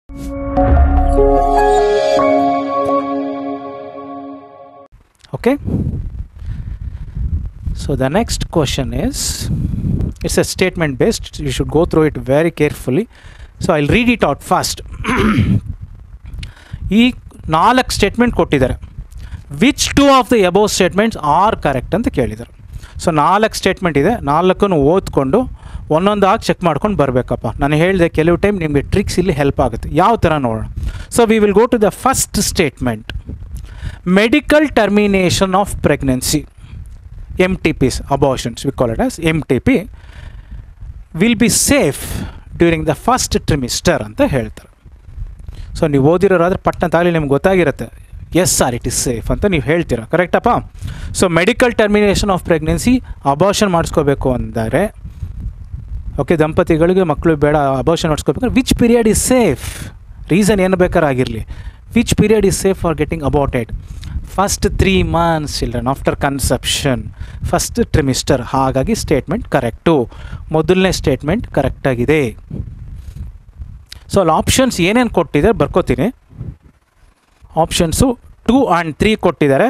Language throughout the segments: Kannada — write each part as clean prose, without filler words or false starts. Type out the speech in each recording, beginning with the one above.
Okay, so the next question is, it's a statement based, you should go through it very carefully, so I'll read it out first. ಈ 4 ಸ್ಟೇಟ್ಮೆಂಟ್ ಕೊಟ್ಟಿದ್ದಾರೆ, which 2 of the above statements are correct ಅಂತ ಕೇಳಿದ್ದಾರೆ. ಸೊ 4 ಸ್ಟೇಟ್ಮೆಂಟ್ ಇದೆ, 4 ಓದ್ಕೊಂಡು ಒಂದೊಂದಾಗಿ ಚೆಕ್ ಮಾಡ್ಕೊಂಡು ಬರಬೇಕಪ್ಪ. ನಾನು ಹೇಳಿದೆ ಕೆಲವು ಟೈಮ್ ನಿಮಗೆ ಟ್ರಿಕ್ಸ್ ಇಲ್ಲಿ ಹೆಲ್ಪ್ ಆಗುತ್ತೆ. ಯಾವ ಥರ ನೋಡೋಣ. So we will go to the first statement. Medical termination of pregnancy, MTPs, abortions, we call it as MTP, will be safe during the first trimester ಅಂತ ಹೇಳ್ತಾರೆ. ಸೊ ನೀವು ಓದಿರೋರಾದ್ರೆ ಪಟ್ಟಣದಾಗಲಿ ನಿಮ್ಗೆ ಗೊತ್ತಾಗಿರುತ್ತೆ, yes sir it is safe ಅಂತ ನೀವು ಹೇಳ್ತೀರಾ, ಕರೆಕ್ಟಪ್ಪ. So medical termination of pregnancy, abortion ಮಾಡಿಸ್ಕೋಬೇಕು ಅಂದರೆ, ಓಕೆ, ದಂಪತಿಗಳಿಗೆ ಮಕ್ಕಳು ಬೇಡ ಅಬಾರ್ಷನ್ ಮಾಡಿಸ್ಕೋಬೇಕಾದ್ರೆ which period is safe, reason ಏನು ಬೇಕಾರಾಗಿರಲಿ, which period is safe for getting aborted, first 3 months children after conception, first trimester. ಹಾಗಾಗಿ ಸ್ಟೇಟ್ಮೆಂಟ್ ಕರೆಕ್ಟು, ಮೊದಲನೇ ಸ್ಟೇಟ್ಮೆಂಟ್ ಕರೆಕ್ಟಾಗಿದೆ. ಸೊ ಅಲ್ಲಿ ಆಪ್ಷನ್ಸ್ ಏನೇನು ಕೊಟ್ಟಿದ್ದಾರೆ ಬರ್ಕೋತೀನಿ. ಆಪ್ಷನ್ಸು 2 and 3 ಕೊಟ್ಟಿದ್ದಾರೆ.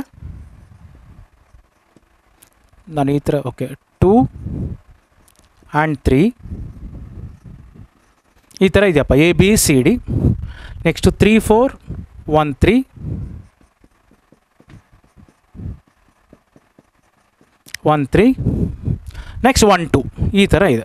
ನಾನು ಈ ಥರ, ಓಕೆ, 2 and 3 ಈ ಥರ ಇದೆಯಪ್ಪ, ABCD. ನೆಕ್ಸ್ಟು 3 4 1 3 1 3 ನೆಕ್ಸ್ಟ್ 1 2 ಈ ಥರ ಇದೆ.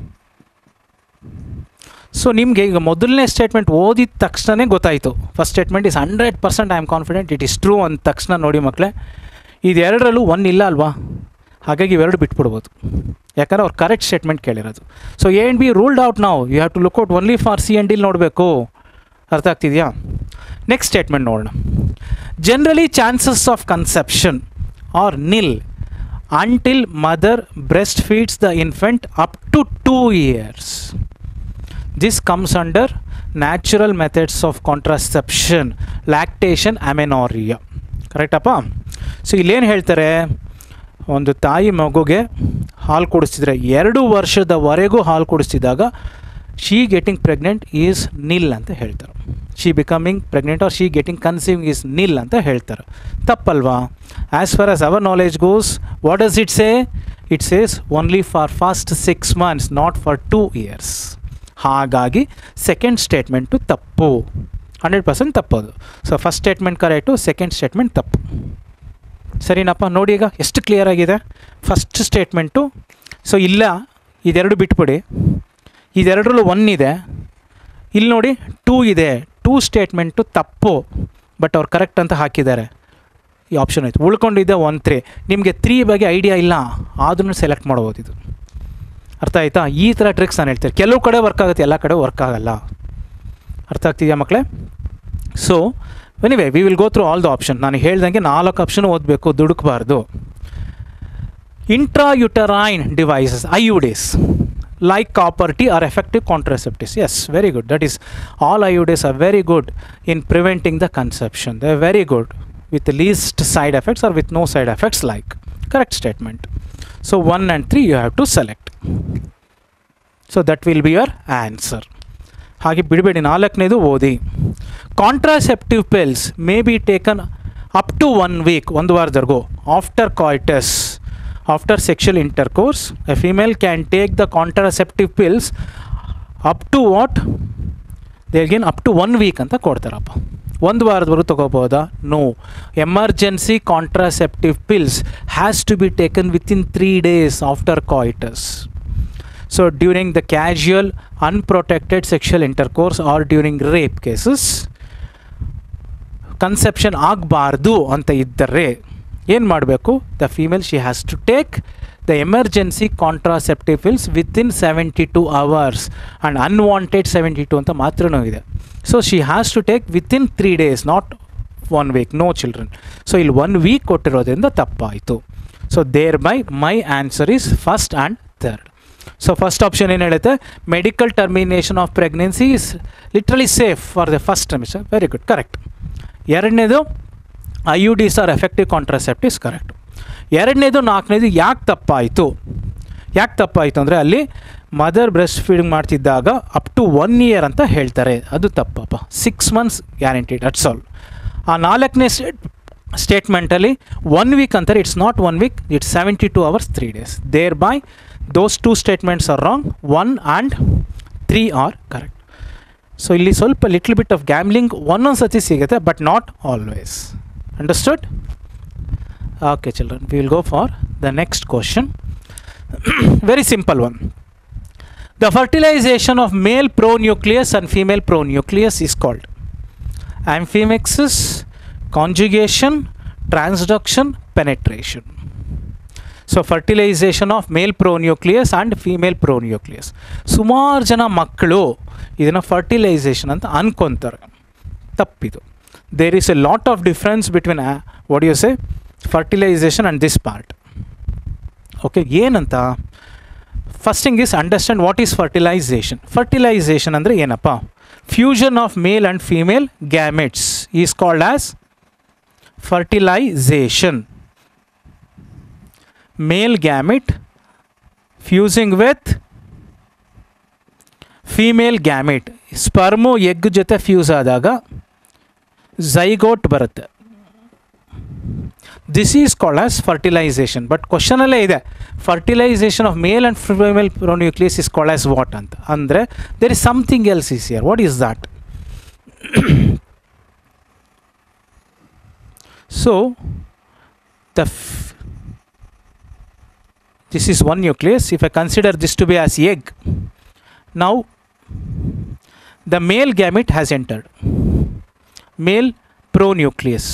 ಸೊ ನಿಮಗೆ ಈಗ ಮೊದಲನೇ ಸ್ಟೇಟ್ಮೆಂಟ್ ಓದಿದ ತಕ್ಷಣವೇ ಗೊತ್ತಾಯಿತು, first statement is 100% I am confident it is true ಅಂದ ತಕ್ಷಣ ನೋಡಿ ಮಕ್ಕಳೇ, ಇದೆರಡರಲ್ಲೂ 1 ಇಲ್ಲ ಅಲ್ವಾ, ಹಾಗಾಗಿ ಇವೆರಡು ಬಿಟ್ಬಿಡ್ಬೋದು, ಯಾಕಂದರೆ ಅವ್ರು ಕರೆಕ್ಟ್ ಸ್ಟೇಟ್ಮೆಂಟ್ ಕೇಳಿರೋದು. So A and B ruled out ನಾವು, you have to look out only for C and D ನೋಡಬೇಕು. ಅರ್ಥ ಆಗ್ತಿದೆಯಾ? ನೆಕ್ಸ್ಟ್ ಸ್ಟೇಟ್ಮೆಂಟ್ ನೋಡೋಣ. Generally chances of conception are nil until mother breastfeeds the infant up to 2 years. This comes under natural methods of contraception, lactation, amenorrhea. ಕರೆಕ್ಟಪ್ಪ? ಸೊ ಇಲ್ಲೇನು ಹೇಳ್ತಾರೆ, ಒಂದು ತಾಯಿ ಮಗುಗೆ ಹಾಲು ಕುಡಿಸ್ತಿದ್ರೆ 2 ವರ್ಷದವರೆಗೂ ಹಾಲು ಕುಡಿಸ್ತಿದ್ದಾಗ she getting pregnant is nil ಅಂತ ಹೇಳ್ತಾರೆ. She becoming pregnant or she getting conceiving is nil ಅಂತ ಹೇಳ್ತಾರೆ. ತಪ್ಪಲ್ವಾ? As far as our knowledge goes, what does it say? It says only for first 6 months, not for 2 years. ಹಾಗಾಗಿ ಸೆಕೆಂಡ್ ಸ್ಟೇಟ್ಮೆಂಟು ತಪ್ಪು, 100% ತಪ್ಪೋದು. So first statement correct, second statement ತಪ್ಪು. ಸರಿನಪ್ಪ? ನೋಡಿ ಈಗ ಎಷ್ಟು ಕ್ಲಿಯರ್ ಆಗಿದೆ ಫಸ್ಟ್ ಸ್ಟೇಟ್ಮೆಂಟು. ಸೊ ಇಲ್ಲ, ಇದೆರಡು ಬಿಟ್ಬಿಡಿ, ಇದೆರಡರಲ್ಲೂ 1 ಇದೆ, ಇಲ್ಲಿ ನೋಡಿ 2 ಇದೆ. 2 ಸ್ಟೇಟ್ಮೆಂಟು ತಪ್ಪು, ಬಟ್ ಅವ್ರು ಕರೆಕ್ಟ್ ಅಂತ ಹಾಕಿದ್ದಾರೆ, ಈ ಆಪ್ಷನ್ ಆಯಿತು. ಉಳ್ಕೊಂಡಿದ್ದೆ 1 3. ನಿಮಗೆ 3 ಬಗ್ಗೆ ಐಡಿಯಾ ಇಲ್ಲ ಆದ್ರೂ ಸೆಲೆಕ್ಟ್ ಮಾಡ್ಬೋದು ಇದು. ಅರ್ಥ ಆಯಿತಾ? ಈ ಥರ ಟ್ರಿಕ್ಸ್ ನಾನು ಹೇಳ್ತೀನಿ. ಕೆಲವು ಕಡೆ ವರ್ಕ್ ಆಗುತ್ತೆ, ಎಲ್ಲ ಕಡೆ ವರ್ಕ್ ಆಗಲ್ಲ. ಅರ್ಥ ಆಗ್ತಿದೆಯಾ ಮಕ್ಕಳೇ? So anyway we will go through all the option. ನಾನು ಹೇಳ್ದಂಗೆ 4 ಆಪ್ಷನ್ ಓದಬೇಕು, ದುಡುಕಬಾರ್ದು. Intrauterine devices, IUDs, like copper T are effective contraceptives. Yes, very good. That is, all IUDs are very good in preventing the conception. They are very good with the least side effects or with no side effects like. Correct statement. So 1 and 3 you have to select. So that will be your answer. ಹಾಗೆ ಬಿಡಬೇಡಿ, 4ನೇದು ಓದಿ. Contraceptive pills may be taken up to 1 week, 1 ವಾರದವರೆಗೂ, after coitus, after sexual intercourse. A female can take the contraceptive pills up to what? They again up to 1 week ಅಂತ ಕೊಡ್ತಾರಪ್ಪ. 1 ವಾರದವರೆಗೂ ತಗೋಬೋದಾ? No. Emergency contraceptive pills has to be taken within 3 days after coitus. So during the casual unprotected sexual intercourse or during rape cases, conception ಆಗಬಾರ್ದು ಅಂತ ಇದ್ದರೆ ಏನು ಮಾಡಬೇಕು? The female she has to take the emergency contraceptive pills within 72 hours and unwanted 72 ಅಂತ ಮಾತ್ರನೂ ಇದೆ. So she has to take within 3 days, not 1 week. No children. So ಇಲ್ಲಿ 1 week ಕೊಟ್ಟಿರೋದ್ರಿಂದ ತಪ್ಪಾಯಿತು. So thereby my answer is first and third. So first option ಏನು ಹೇಳುತ್ತೆ? Medical termination of pregnancy is literally safe for the first trimester. Very good, correct. ಎರಡನೇದು IUDs are effective contraceptives, correct. ಎರಡನೇದು 4ನೇದು ಯಾಕೆ ತಪ್ಪಾಯಿತು? ಯಾಕೆ ತಪ್ಪಾಯಿತು ಅಂದರೆ ಅಲ್ಲಿ ಮದರ್ ಬ್ರೆಸ್ಟ್ ಫೀಡಿಂಗ್ ಮಾಡ್ತಿದ್ದಾಗ ಅಪ್ ಟು 1 ಇಯರ್ ಅಂತ ಹೇಳ್ತಾರೆ, ಅದು ತಪ್ಪಪ್ಪ. 6 months ಗ್ಯಾರಂಟಿಡ್, ಅಟ್ಸ್ ಆಲ್. ಆ 4ನೇ ಸ್ಟೇಟ್ಮೆಂಟಲ್ಲಿ 1 week ಅಂತಾರೆ, it's not 1 week, it's 72 hours 3 days. Thereby those 2 statements are wrong, 1 and 3 are correct. So ಇಲ್ಲಿ ಸ್ವಲ್ಪ ಲಿಟ್ಲ್ ಬಿಟ್ ಆಫ್ ಗ್ಯಾಮ್ಲಿಂಗ್ ಒಂದೊಂದು ಸತಿ ಸಿಗುತ್ತೆ, but not always. Understood? Okay children, we will go for the next question. Very simple one. The fertilization of male pronucleus and female pronucleus is called amphimixis, conjugation, transduction, penetration. So fertilization of male pronucleus and female pronucleus. ಸುಮಾರು ಜನ ಮಕ್ಕಳು ಇದನ್ನು ಫರ್ಟಿಲೈಸೇಷನ್ ಅಂತ ಅನ್ಕೊಂತಾರೆ, ತಪ್ಪಿದು. There is a lot of difference between what you say fertilization and this part. Okay, ಏನಂತ first thing is understand what is fertilization. Fertilization ಅಂದರೆ ಏನಪ್ಪ? Fusion of male and female gametes is called as fertilization. Male gamete fusing with female gamete, sperm egg ಜೊತೆ ಫ್ಯೂಸ್ ಆದಾಗ ಝೈಗೋಟ್ ಬರುತ್ತೆ. This is called as fertilization. But ಕ್ವಶನಲ್ಲೇ ಇದೆ, fertilization of male and female pronucleus is called as what ಅಂತ. ಅಂದರೆ there is something else is here. What is that? So this is one nucleus. If I consider this to be as egg, now the male gamete has entered, male pronucleus.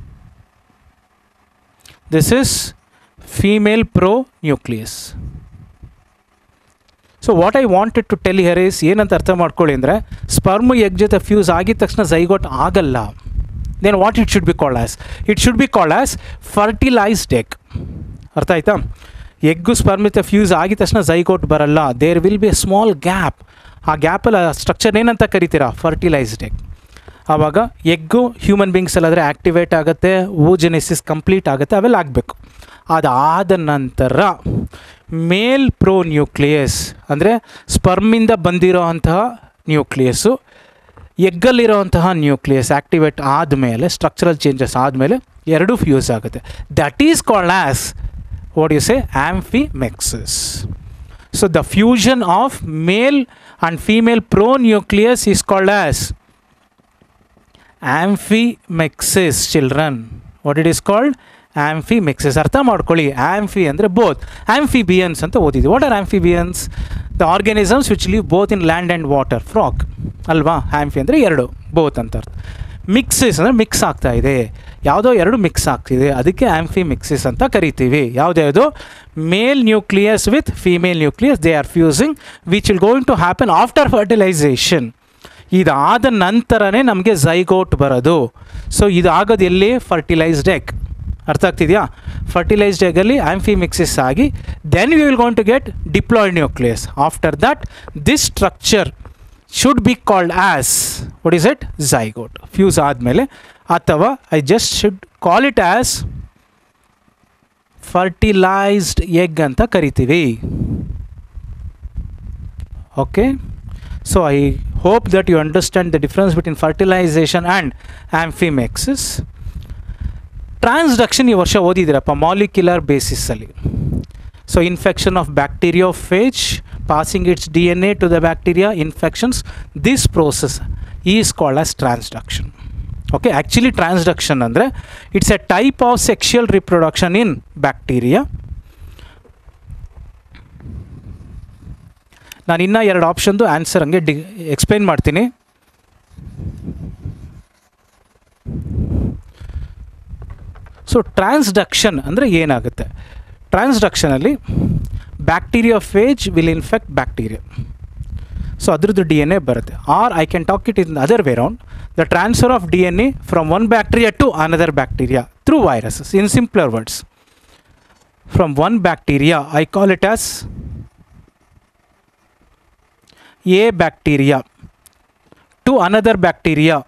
This is female pronucleus. So what I wanted to tell here is, ಏನಂತ ಅರ್ಥ ಮಾಡ್ಕೊಳ್ಳಿ ಅಂದರೆ, ಸ್ಪರ್ಮ್ ಎಗ್ ಜೊತೆ ಫ್ಯೂಸ್ ಆಗಿದ ತಕ್ಷಣ ಝೈಗೋಟ್ ಆಗಲ್ಲ. then what it should be called as? It should be called as fertilized egg. ಅರ್ಥ ಆಯ್ತಾ? ಎಗ್ಗು ಸ್ಪರ್ಮ್ ಜೊತೆ ಫ್ಯೂಸ್ ಆಗಿದ ತಕ್ಷಣ ಝೈಗೋಟ್ ಬರಲ್ಲ. There will be a small gap. ಆ ಗ್ಯಾಪಲ್ಲಿ ಸ್ಟ್ರಕ್ಚರ್ ಏನಂತ ಕರಿತೀರಾ? Fertilized egg. ಆವಾಗ ಎಗ್ಗು ಹ್ಯೂಮನ್ ಬೀಯಿಂಗ್ಸಲ್ಲಾದರೆ ಆ್ಯಕ್ಟಿವೇಟ್ ಆಗುತ್ತೆ, ಓಜೆನೆಸಿಸ್ ಕಂಪ್ಲೀಟ್ ಆಗುತ್ತೆ, ಅವೆಲ್ಲ ಆಗಬೇಕು. ಅದಾದ ನಂತರ ಮೇಲ್ ಪ್ರೋನ್ಯೂಕ್ಲಿಯಸ್ ಅಂದರೆ ಸ್ಪರ್ಮಿಂದ ಬಂದಿರೋ ಅಂತಹ ನ್ಯೂಕ್ಲಿಯಸ್ಸು ಎಗ್ಗಲ್ಲಿರೋವಂತಹ ನ್ಯೂಕ್ಲಿಯಸ್ ಆ್ಯಕ್ಟಿವೇಟ್ ಆದಮೇಲೆ, ಸ್ಟ್ರಕ್ಚರಲ್ ಚೇಂಜಸ್ ಆದಮೇಲೆ ಎರಡೂ ಫ್ಯೂಸ್ ಆಗುತ್ತೆ. That is called as what you say amphimixis. So the fusion of male and female pronucleus is called as amphimixis, children. What it is called? Amphimixis. ಅರ್ಥ ಮಾಡ್ಕೊಳ್ಳಿ. ಆಂಫಿ ಅಂದರೆ ಬೋತ್. ಆಂಫಿಬಿಯನ್ಸ್ ಅಂತ ಓದಿದ್ವಿ. What are amphibians? The organisms which live both in land and water. Frog ಅಲ್ವಾ? ಆಂಫಿ ಅಂದರೆ ಎರಡು, ಬೋತ್ ಅಂತ ಅರ್ಥ. ಮಿಕ್ಸಿಸ್ ಅಂದರೆ ಮಿಕ್ಸ್ ಆಗ್ತಾ ಇದೆ, ಯಾವುದೋ ಎರಡು ಮಿಕ್ಸ್ ಆಗ್ತಿದೆ, ಅದಕ್ಕೆ ಆಂಫಿಮಿಕ್ಸಿಸ್ ಅಂತ ಕರಿತೀವಿ. ಯಾವುದ್ಯಾವುದು? Male nucleus with female nucleus, they are fusing, which will going to happen after fertilization. ಇದಾದ ನಂತರನೇ ನಮಗೆ ಝೈಗೋಟ್ ಬರೋದು. ಸೊ ಇದು ಆಗೋದು ಎಲ್ಲಿ? Fertilized egg. ಅರ್ಥ ಆಗ್ತಿದೆಯಾ? ಫರ್ಟಿಲೈಸ್ಡ್ ಎಗಲ್ಲಿ ಆಂಫಿಮಿಕ್ಸಿಸ್ ಆಗಿ then we will going to get diploid nucleus. After that this structure should be called as, what is it? Zygote. Fuse ಆದಮೇಲೆ, ಅಥವಾ I just should call it as fertilized egg ಅಂತ ಕರಿತೀವಿ. Okay, so I hope that you understand the difference between fertilization and amphimixis. Transduction ಈ ವರ್ಷ ಓದಿದ್ದೀರಪ್ಪ ಮಾಲಿಕ್ಯುಲರ್ ಬೇಸಿಸಲ್ಲಿ. So infection of bacteriophage, passing its DNA to the bacteria, infections, this process is called as transduction. Okay, actually transduction ಅಂದರೆ it's a type of sexual reproduction in bacteria. ನಾನು ಇನ್ನೂ ಎರಡು ಆಪ್ಷನ್ದು ಆನ್ಸರ್ ಹಂಗೆ ಎಕ್ಸ್ಪ್ಲೈನ್ ಮಾಡ್ತೀನಿ. ಸೊ ಟ್ರಾನ್ಸ್ಡಕ್ಷನ್ ಅಂದರೆ ಏನಾಗುತ್ತೆ? ಟ್ರಾನ್ಸ್ಡಕ್ಷನಲ್ಲಿ bacteriophage will infect bacteria, so ಅದ್ರದ್ದು ಡಿ ಎನ್ ಎ ಬರುತ್ತೆ. Or I can talk it in other way round, the transfer of D N A from one bacteria to another bacteria through viruses. In simpler words, from one bacteria I call it as a bacteria to another bacteria,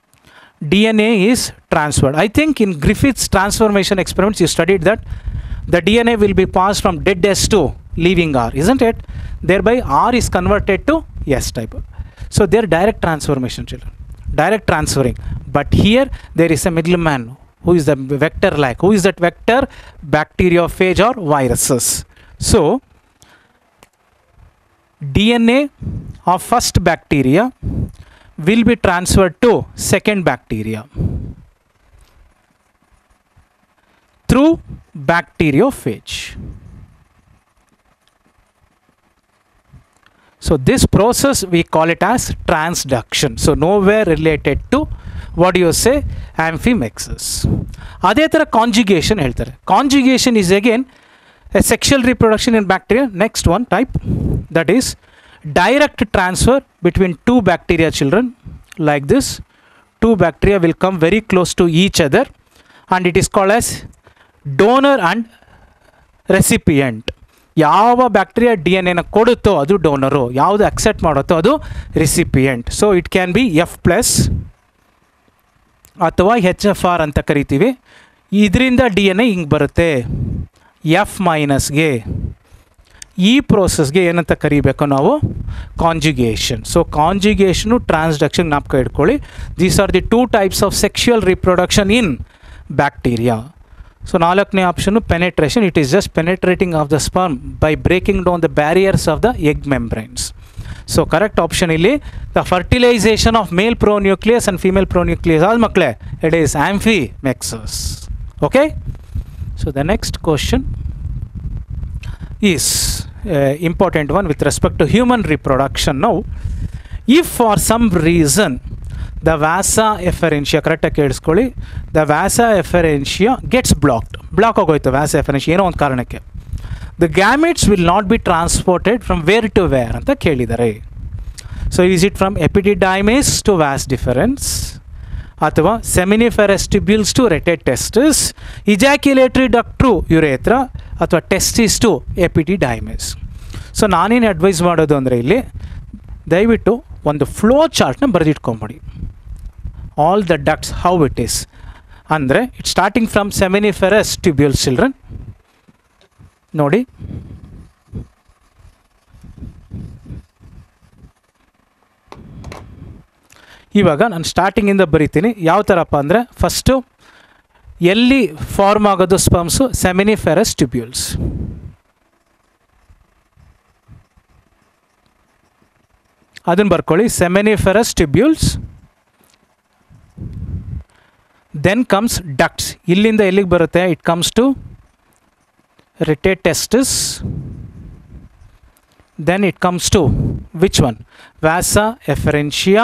DNA is transferred. I think in Griffith's transformation experiments you studied that the DNA will be passed from dead S to living R, isn't it? Thereby R is converted to S type. So they are direct transformation, children, direct transferring. But here there is a middleman. Who is the vector like? Who is that vector? Bacteriophage or viruses. So DNA of first bacteria will be transferred to second bacteria through bacteriophage. So this process we call it as transduction. So nowhere related to what do you say, amphimexis. ಅದೇ ಥರ ಕಾಂಜುಗೇಷನ್ ಹೇಳ್ತಾರೆ. Conjugation is again a sexual reproduction in bacteria. Next one type, that is direct transfer between two bacteria, children, like this. Two bacteria will come very close to each other and it is called as donor and recipient. ಯಾವ ಬ್ಯಾಕ್ಟೀರಿಯಾ ಡಿ ಎನ್ ಎನ ಕೊಡುತ್ತೋ ಅದು ಡೋನರು, ಯಾವುದು ಅಕ್ಸೆಪ್ಟ್ ಮಾಡುತ್ತೋ ಅದು recipient. So it can be F+ ಅಥವಾ HFR ಅಂತ ಕರಿತೀವಿ. ಇದರಿಂದ ಡಿ ಎನ್ ಎ ಹಿಂಗೆ ಬರುತ್ತೆ F-ಗೆ. ಈ ಪ್ರೋಸೆಸ್ಗೆ ಏನಂತ ಕರಿಬೇಕು ನಾವು? ಕಾಂಜುಗೇಷನ್. ಸೊ ಕಾಂಜುಗೇಷನು ಟ್ರಾನ್ಸ್ಡಕ್ಷನ್ ಜ್ಞಾಪಕ ಇಟ್ಕೊಳ್ಳಿ. These are the 2 types of sexual reproduction in bacteria. So ನಾಲ್ಕನೇ option penetration. It is just penetrating of the sperm by breaking down the barriers of the egg membranes. So correct option ಇಲ್ಲಿ the fertilization of male pronucleus and female pronucleus. ಆದ ಮಕ್ಕಳೇ it is amphimexis. Okay. So the next question is important one with respect to human reproduction. Now if for some reason the vasa efferentia, ಕರೆಕ್ಟಾಗಿ ಕೇಳಿಸ್ಕೊಳ್ಳಿ, the vasa efferentia gets blocked, block ಆಗೋಯ್ತು vasa efferentia ಏನೋ ಒಂದು ಕಾರಣಕ್ಕೆ, the gametes will not be transported from where to where ಅಂತ ಕೇಳಿದ್ದಾರೆ. So is it from epididymis to vas deferens, ಅಥವಾ seminiferous tubules to retate testis, ejaculatory duct to urethra, ಅಥವಾ testis to epididymis. ಸೊ ನಾನೇನು ಅಡ್ವೈಸ್ ಮಾಡೋದು ಅಂದರೆ ಇಲ್ಲಿ ದಯವಿಟ್ಟು ಒಂದು ಫ್ಲೋ ಚಾರ್ಟ್ನ ಬರೆದಿಟ್ಕೊಂಬಿಡಿ. All the ducts how it is ಅಂದರೆ it starting from seminiferous tubules, children ನೋಡಿ. ಇವಾಗ ನಾನು ಸ್ಟಾರ್ಟಿಂಗಿಂದ ಬರಿತೀನಿ. ಯಾವ ಥರಪ್ಪ ಅಂದರೆ ಫಸ್ಟು ಎಲ್ಲಿ ಫಾರ್ಮ್ ಆಗೋದು ಸ್ಪರ್ಮ್ಸು? ಸೆಮಿನಿಫೆರಸ್ ಟ್ಯೂಬ್ಯೂಲ್ಸ್. ಅದನ್ನು ಬರ್ಕೊಳ್ಳಿ, seminiferous tubules. Then comes ducts. ಇಲ್ಲಿಂದ ಎಲ್ಲಿಗೆ ಬರುತ್ತೆ? It comes to rete testis. Then it comes to which one? Vasa efferentia.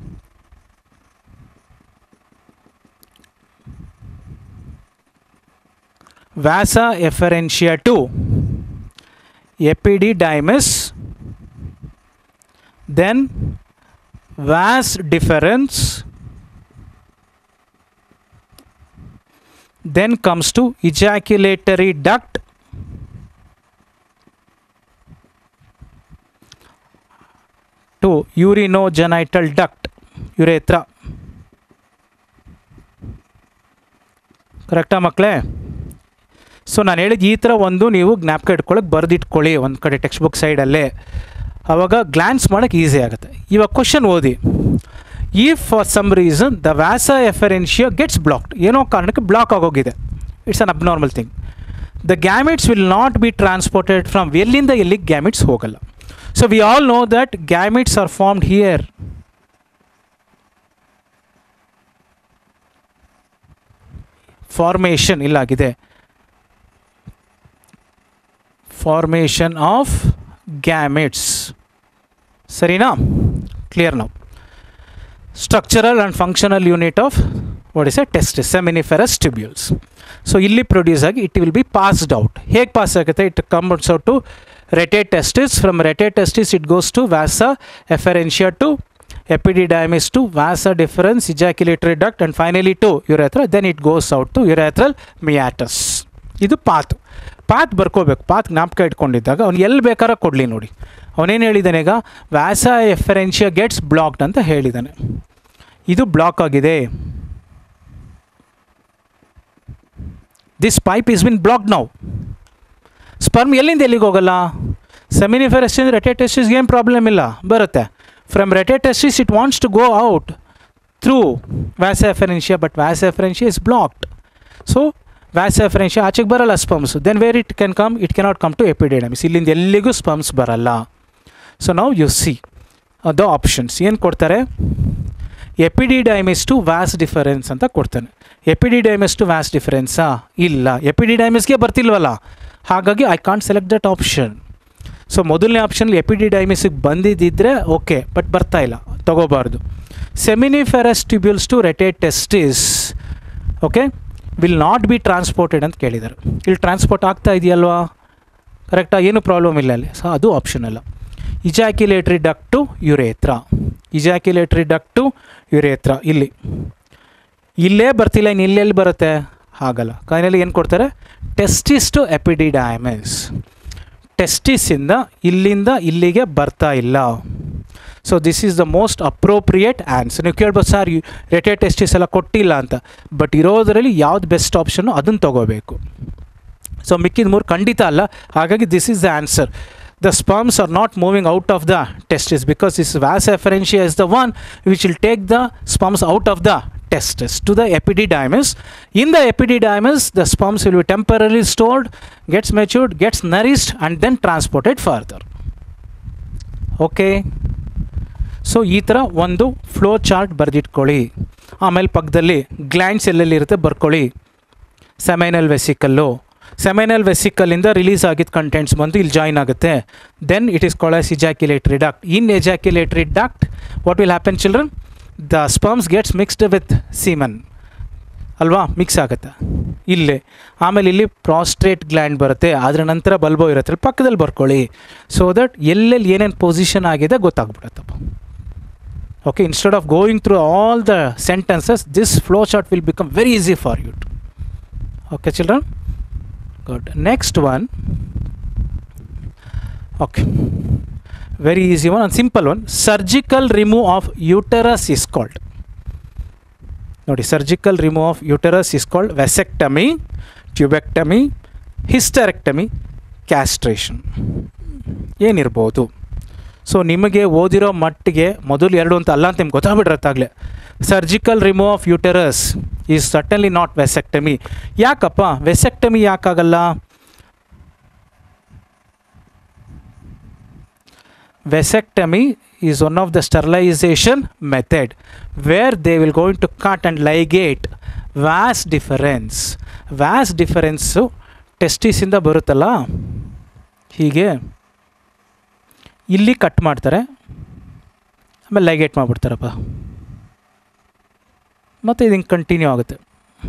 Vasa efferentia to epididymis. Then vas deferens. Then comes to ejaculatory duct. To urinogenital duct, urethra. ಕರೆಕ್ಟಾ ಮಕ್ಕಳೇ? ಸೊ ನಾನು ಹೇಳಿದ ಈ ಥರ ಒಂದು ನೀವು ಜ್ಞಾಪಕ ಇಟ್ಕೊಳ್ಳೋಕೆ ಬರೆದಿಟ್ಕೊಳ್ಳಿ ಒಂದು ಕಡೆ ಟೆಕ್ಸ್ಟ್ ಬುಕ್ ಸೈಡಲ್ಲೇ. ಆವಾಗ ಗ್ಲಾನ್ಸ್ ಮಾಡೋಕ್ಕೆ ಈಸಿ ಆಗುತ್ತೆ. ಇವಾಗ ಕ್ವಶನ್ ಓದಿ. If for some reason the vasa efferentia gets blocked, ಏನೋ ಕಾರಣಕ್ಕೆ ಬ್ಲಾಕ್ ಆಗೋಗಿದೆ, it's an abnormal thing. The gametes will not be transported from, ಎಲ್ಲಿಂದ ಎಲ್ಲಿಗೆ ಗ್ಯಾಮಿಟ್ಸ್ ಹೋಗಲ್ಲ. So we all know that gametes are formed here. Formation ಇಲ್ಲಾಗಿದೆ, formation of gametes. Sarina? Clear now. Structural and functional unit of what is a testis, seminiferous tubules. So illi produce agi it will be passed out. Hege pass agutte? It comes out to retate testis. From retate testis it goes to vasa efferentia to epididymis to vasa deferens, ejaculatory duct and finally to urethra. Then it goes out to urethral meatus. ಇದು ಪಾತ್ ಬರ್ಕೋಬೇಕು. ಪಾತ್ ಜ್ಞಾಪಕ ಇಟ್ಕೊಂಡಿದ್ದಾಗ ಅವ್ನು ಎಲ್ಲಿ ಬೇಕಾದ್ರೆ ಕೊಡಲಿ. ನೋಡಿ ಅವನೇನು ಹೇಳಿದ್ದಾನೆ ಈಗ? ವ್ಯಾಸಾ ಎಫರೆನ್ಷಿಯಾ ಗೆಟ್ಸ್ ಬ್ಲಾಕ್ಡ್ ಅಂತ ಹೇಳಿದ್ದಾನೆ. ಇದು ಬ್ಲಾಕ್ ಆಗಿದೆ. This pipe is been blocked now. Sperm ಎಲ್ಲಿಂದ ಎಲ್ಲಿಗೆ ಹೋಗಲ್ಲ? ಸೆಮಿನಿಫೆರಸ್ ಇಂದ ರೆಟೆ ಟೆಸ್ಟಿಸ್ಗೆ ಏನು ಪ್ರಾಬ್ಲಮ್ ಇಲ್ಲ, ಬರುತ್ತೆ. From rete testis it wants to go out through vasa efferentia, but vasa efferentia is blocked. So vasa efferentia ಆಚೆಗೆ ಬರಲ್ಲ sperms. Then where it can come? It cannot come to epididymis. ಇಲ್ಲಿಂದ ಎಲ್ಲಿಗೂ ಸ್ಪರ್ಮ್ಸ್ ಬರಲ್ಲ. ಸೊ ನಾವು ಯು ಸಿ ದ ಆಪ್ಷನ್ಸ್ ಏನು ಕೊಡ್ತಾರೆ? ಎಪಿಡಿಡೈಮಿಸ್ ಟು ವ್ಯಾಸ್ ಡಿಫರೆನ್ಸ್ ಅಂತ ಕೊಡ್ತಾನೆ. ಎಪಿಡಿಡೈಮಿಸ್ ಟು ವ್ಯಾಸ್ ಡಿಫರೆನ್ಸಾ? ಇಲ್ಲ, ಎಪಿಡಿಡೈಮಿಸ್ಗೆ ಬರ್ತಿಲ್ವಲ್ಲ, ಹಾಗಾಗಿ I can't select that option. So ಮೊದಲನೇ ಆಪ್ಷನ್ಲಿ ಎಪಿಡಿಡೈಮಿಸಿಗೆ ಬಂದಿದ್ದಿದ್ರೆ ಓಕೆ, ಬಟ್ ಬರ್ತಾ ಇಲ್ಲ, ತೊಗೋಬಾರ್ದು. Seminiferous tubules to rete testis okay will not be transported ಅಂತ ಕೇಳಿದ್ದಾರೆ. ಇಲ್ಲಿ ಟ್ರಾನ್ಸ್ಪೋರ್ಟ್ ಆಗ್ತಾ ಇದೆಯಲ್ವಾ? ಕರೆಕ್ಟಾ? ಏನು ಪ್ರಾಬ್ಲಮ್ ಇಲ್ಲ ಅಲ್ಲಿ. ಸೊ ಅದು ಆಪ್ಷನ್ ಅಲ್ಲ. Ejaculatory duct to urethra, ejaculatory duct to urethra ಇಲ್ಲೇ ಬರ್ತಿಲ್ಲ, ಇನ್ನು ಇಲ್ಲೆಲ್ಲಿ ಬರುತ್ತೆ? ಆಗಲ್ಲ. ಫೈನಲಿ ಏನು ಕೊಡ್ತಾರೆ? Testis to ಎಪಿಡಿಡೈಮಿಸ್. ಟೆಸ್ಟಿಸಿಂದ ಇಲ್ಲಿಂದ ಇಲ್ಲಿಗೆ ಬರ್ತಾ ಇಲ್ಲ. So this is the most appropriate answer. ನೀವು ಕೇಳ್ಬೋದು ಸರ್ ರೆಟೆ ಟೆಸ್ಟಿಸ್ ಎಲ್ಲ ಕೊಟ್ಟಿಲ್ಲ ಅಂತ, ಬಟ್ ಇರೋದರಲ್ಲಿ ಯಾವ್ದು ಬೆಸ್ಟ್ ಆಪ್ಷನ್ನು ಅದನ್ನು ತೊಗೋಬೇಕು. ಸೊ ಮಿಕ್ಕಿದ ಮೂರು ಖಂಡಿತ ಅಲ್ಲ, ಹಾಗಾಗಿ this is the answer. The sperms are not moving out of the testis because this vas efferentia is the one which will take the sperms out of the testis to the epididymis. In the epididymis, the sperms will be temporarily stored, gets matured, gets nourished, and then transported further. Okay. So ಈ ಥರ ಒಂದು ಫ್ಲೋ ಚಾರ್ಟ್ ಬರೆದಿಟ್ಕೊಳ್ಳಿ. ಆಮೇಲೆ ಪಕ್ಕದಲ್ಲಿ ಗ್ಲ್ಯಾಂಡ್ಸ್ ಎಲ್ಲೆಲ್ಲಿ ಇರುತ್ತೆ ಬರ್ಕೊಳ್ಳಿ. ಸೆಮೈನಲ್ ವೆಸಿಕಲ್ಲು, ಸೆಮೈನಲ್ ವೆಸಿಕಲ್ಲಿಂದ ರಿಲೀಸ್ ಆಗಿದ್ದ ಕಂಟೆಂಟ್ಸ್ ಬಂದು ಇಲ್ಲಿ ಜಾಯಿನ್ ಆಗುತ್ತೆ. Then it is called as ejaculatory duct. In ejaculatory duct what will happen children? The sperms gets mixed with semen ಅಲ್ವಾ, ಮಿಕ್ಸ್ ಆಗುತ್ತೆ ಇಲ್ಲೇ. ಆಮೇಲೆ ಇಲ್ಲಿ ಪ್ರಾಸ್ಟ್ರೇಟ್ ಗ್ಲ್ಯಾಂಡ್ ಬರುತ್ತೆ, ಅದರ ನಂತರ ಬಲ್ಬೋ ಇರುತ್ತೆ, ಪಕ್ಕದಲ್ಲಿ ಬರ್ಕೊಳ್ಳಿ. ಸೊ ದಟ್ ಎಲ್ಲೆಲ್ಲಿ ಏನೇನು ಪೊಸಿಷನ್ ಆಗಿದೆ ಗೊತ್ತಾಗ್ಬಿಡುತ್ತಪ್ಪ. Okay, instead of going through all the sentences, this flow chart will become very easy for you. Okay children, good. Next one, okay, very easy one and simple one. Surgical remove of uterus is called, nodi, surgical remove of uterus is called vasectomy, tubectomy, hysterectomy, castration. ಏನಿರ್ಬೋದು? ಸೊ ನಿಮಗೆ ಓದಿರೋ ಮಟ್ಟಿಗೆ ಮೊದಲು ಎರಡು ಅಂತ ಅಲ್ಲ ಅಂತ ನಿಮ್ಗೆ ಗೊತ್ತಾಗ್ಬಿಟ್ಟಿರತ್ತಾಗಲೇ. Surgical remove of uterus is certainly not vasectomy. ಯಾಕಪ್ಪ ವೆಸೆಕ್ಟಮಿ ಯಾಕಾಗಲ್ಲ? Vasectomy is one of the sterilization method where they will going to cut and ligate vas deferens. Vas deferens ಟೆಸ್ಟಿಸಿಂದ ಬರುತ್ತಲ್ಲ, ಹೀಗೆ ಇಲ್ಲಿ ಕಟ್ ಮಾಡ್ತಾರೆ, ಆಮೇಲೆ ಲೈಗೇಟ್ ಮಾಡಿಬಿಡ್ತಾರಪ್ಪ, ಮತ್ತು ಇದು ಹಿಂಗೆ ಕಂಟಿನ್ಯೂ ಆಗುತ್ತೆ.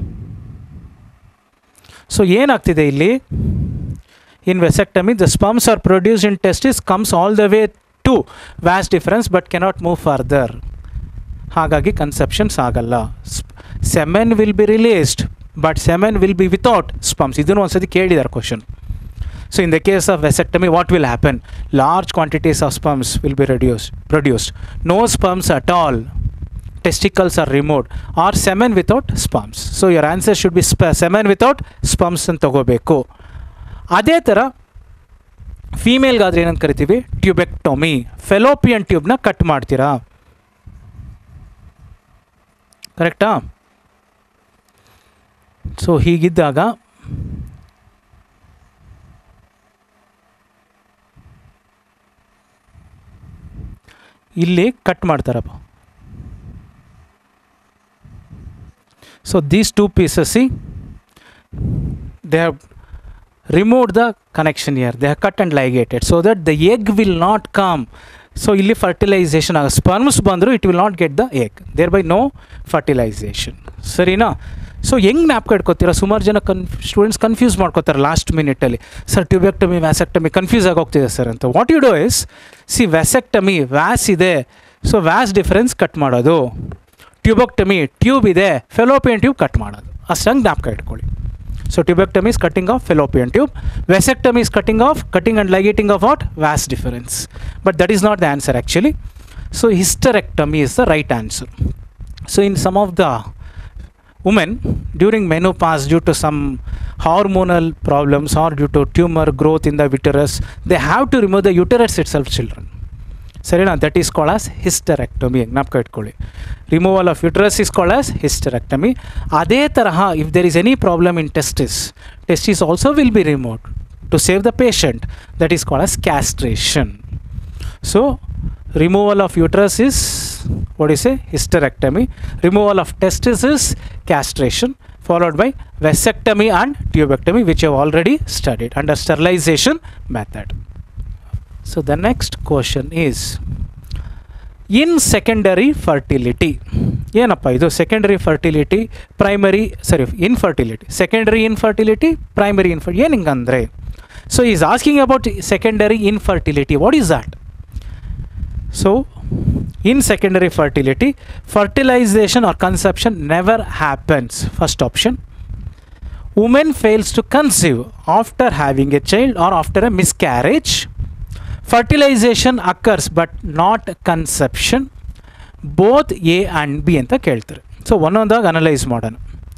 ಸೊ ಏನಾಗ್ತಿದೆ ಇಲ್ಲಿ? In vasectomy the sperms are produce in testis comes all the way to vas deferens but cannot move further. ಹಾಗಾಗಿ ಕನ್ಸೆಪ್ಷನ್ಸ್ ಆಗಲ್ಲ. Semen will be released but semen will be without sperms. ಇದನ್ನು ಒಂದ್ಸತಿ ಕೇಳಿದ್ದಾರೆ question. So in the case of vasectomy, what will happen? Large quantities of sperms will be produced. No sperms at all. Testicles are removed. Or semen without sperms. So your answer should be semen without sperms ಅಂತ ತಗೋಬೇಕು. ಅದೇ ಥರ ಫೀಮೇಲ್ಗಾದ್ರೆ ಏನಂತ ಕರಿತೀವಿ? ಟ್ಯೂಬೆಕ್ಟೊಮಿ. ಫೆಲೋಪಿಯನ್ ಟ್ಯೂಬ್ನ ಕಟ್ ಮಾಡ್ತೀರಾ, ಕರೆಕ್ಟಾ? ಸೊ ಹೀಗಿದ್ದಾಗ ಇಲ್ಲಿ ಕಟ್ ಮಾಡ್ತಾರಪ್ಪ. So these two pieces, see they have removed the connection here, they have cut and ligated so that the egg will not come. So ಇಲ್ಲಿ ಫರ್ಟಿಲೈಸೇಷನ್ ಆಗ ಸ್ಪರ್ಮ್ಸ್ ಬಂದರೂ it will not get the egg, thereby no fertilisation. ಸರಿನಾ? ಸೊ ಹೆಂಗೆ ಜ್ಞಾಪಕ ಇಟ್ಕೋತೀರಾ? ಸುಮಾರು ಜನ ಸ್ಟೂಡೆಂಟ್ಸ್ ಕನ್ಫ್ಯೂಸ್ ಮಾಡ್ಕೋತಾರೆ ಲಾಸ್ಟ್ ಮಿನಿಟಲ್ಲಿ. ಸರ್ ಟ್ಯೂಬೆಕ್ಟಮಿ ವ್ಯಾಸೆಕ್ಟಮಿ ಕನ್ಫ್ಯೂಸ್ ಆಗೋಗ್ತಿದೆ ಸರ್ ಅಂತ. What you do is, see vasectomy vas ಇದೆ, ಸೊ ವ್ಯಾಸ್ ಡಿಫರೆನ್ಸ್ ಕಟ್ ಮಾಡೋದು. ಟ್ಯೂಬೆಕ್ಟಮಿ ಟ್ಯೂಬ್ ಇದೆ, ಫೆಲೋಪಿಯನ್ ಟ್ಯೂಬ್ ಕಟ್ ಮಾಡೋದು. ಅಷ್ಟಂಗೆ ಜ್ಞಾಪಕ ಇಟ್ಕೊಳ್ಳಿ. So tubectomy is cutting of fallopian tube, vasectomy is cutting and ligating of what? Vas deferens. But that is not the answer actually. So hysterectomy is the right answer. So in some of the women during menopause due to some hormonal problems or due to tumor growth in the uterus, they have to remove the uterus itself, children. ಸರಿನಾ? That is called as hysterectomy. ಜ್ಞಾಪಕ ಇಟ್ಕೊಳ್ಳಿ, removal of uterus is called as hysterectomy. ಅದೇ ತರಹ if there is any problem in testis also will be removed to save the patient. That is called as castration. So removal of uterus is what is a hysterectomy. Removal of testis is castration, followed by vasectomy and tubectomy, which you have already studied under sterilization method. So the next question is in secondary fertility. ಏನಪ್ಪ ಇದು secondary fertility, primary infertility, secondary infertility, primary infertility ಏನು ಹಿಂಗಂದರೆ? So is asking about secondary infertility. What is that? So in secondary fertility, fertilization or conception never happens. First option. Woman fails to conceive after having a child or after a miscarriage. Fertilization occurs but not conception. Both A and B ಅಂತ ಕೇಳ್ತಾರೆ. ಸೊ ಒಂದೊಂದಾಗಿ ಅನಲೈಸ್ ಮಾಡೋಣ.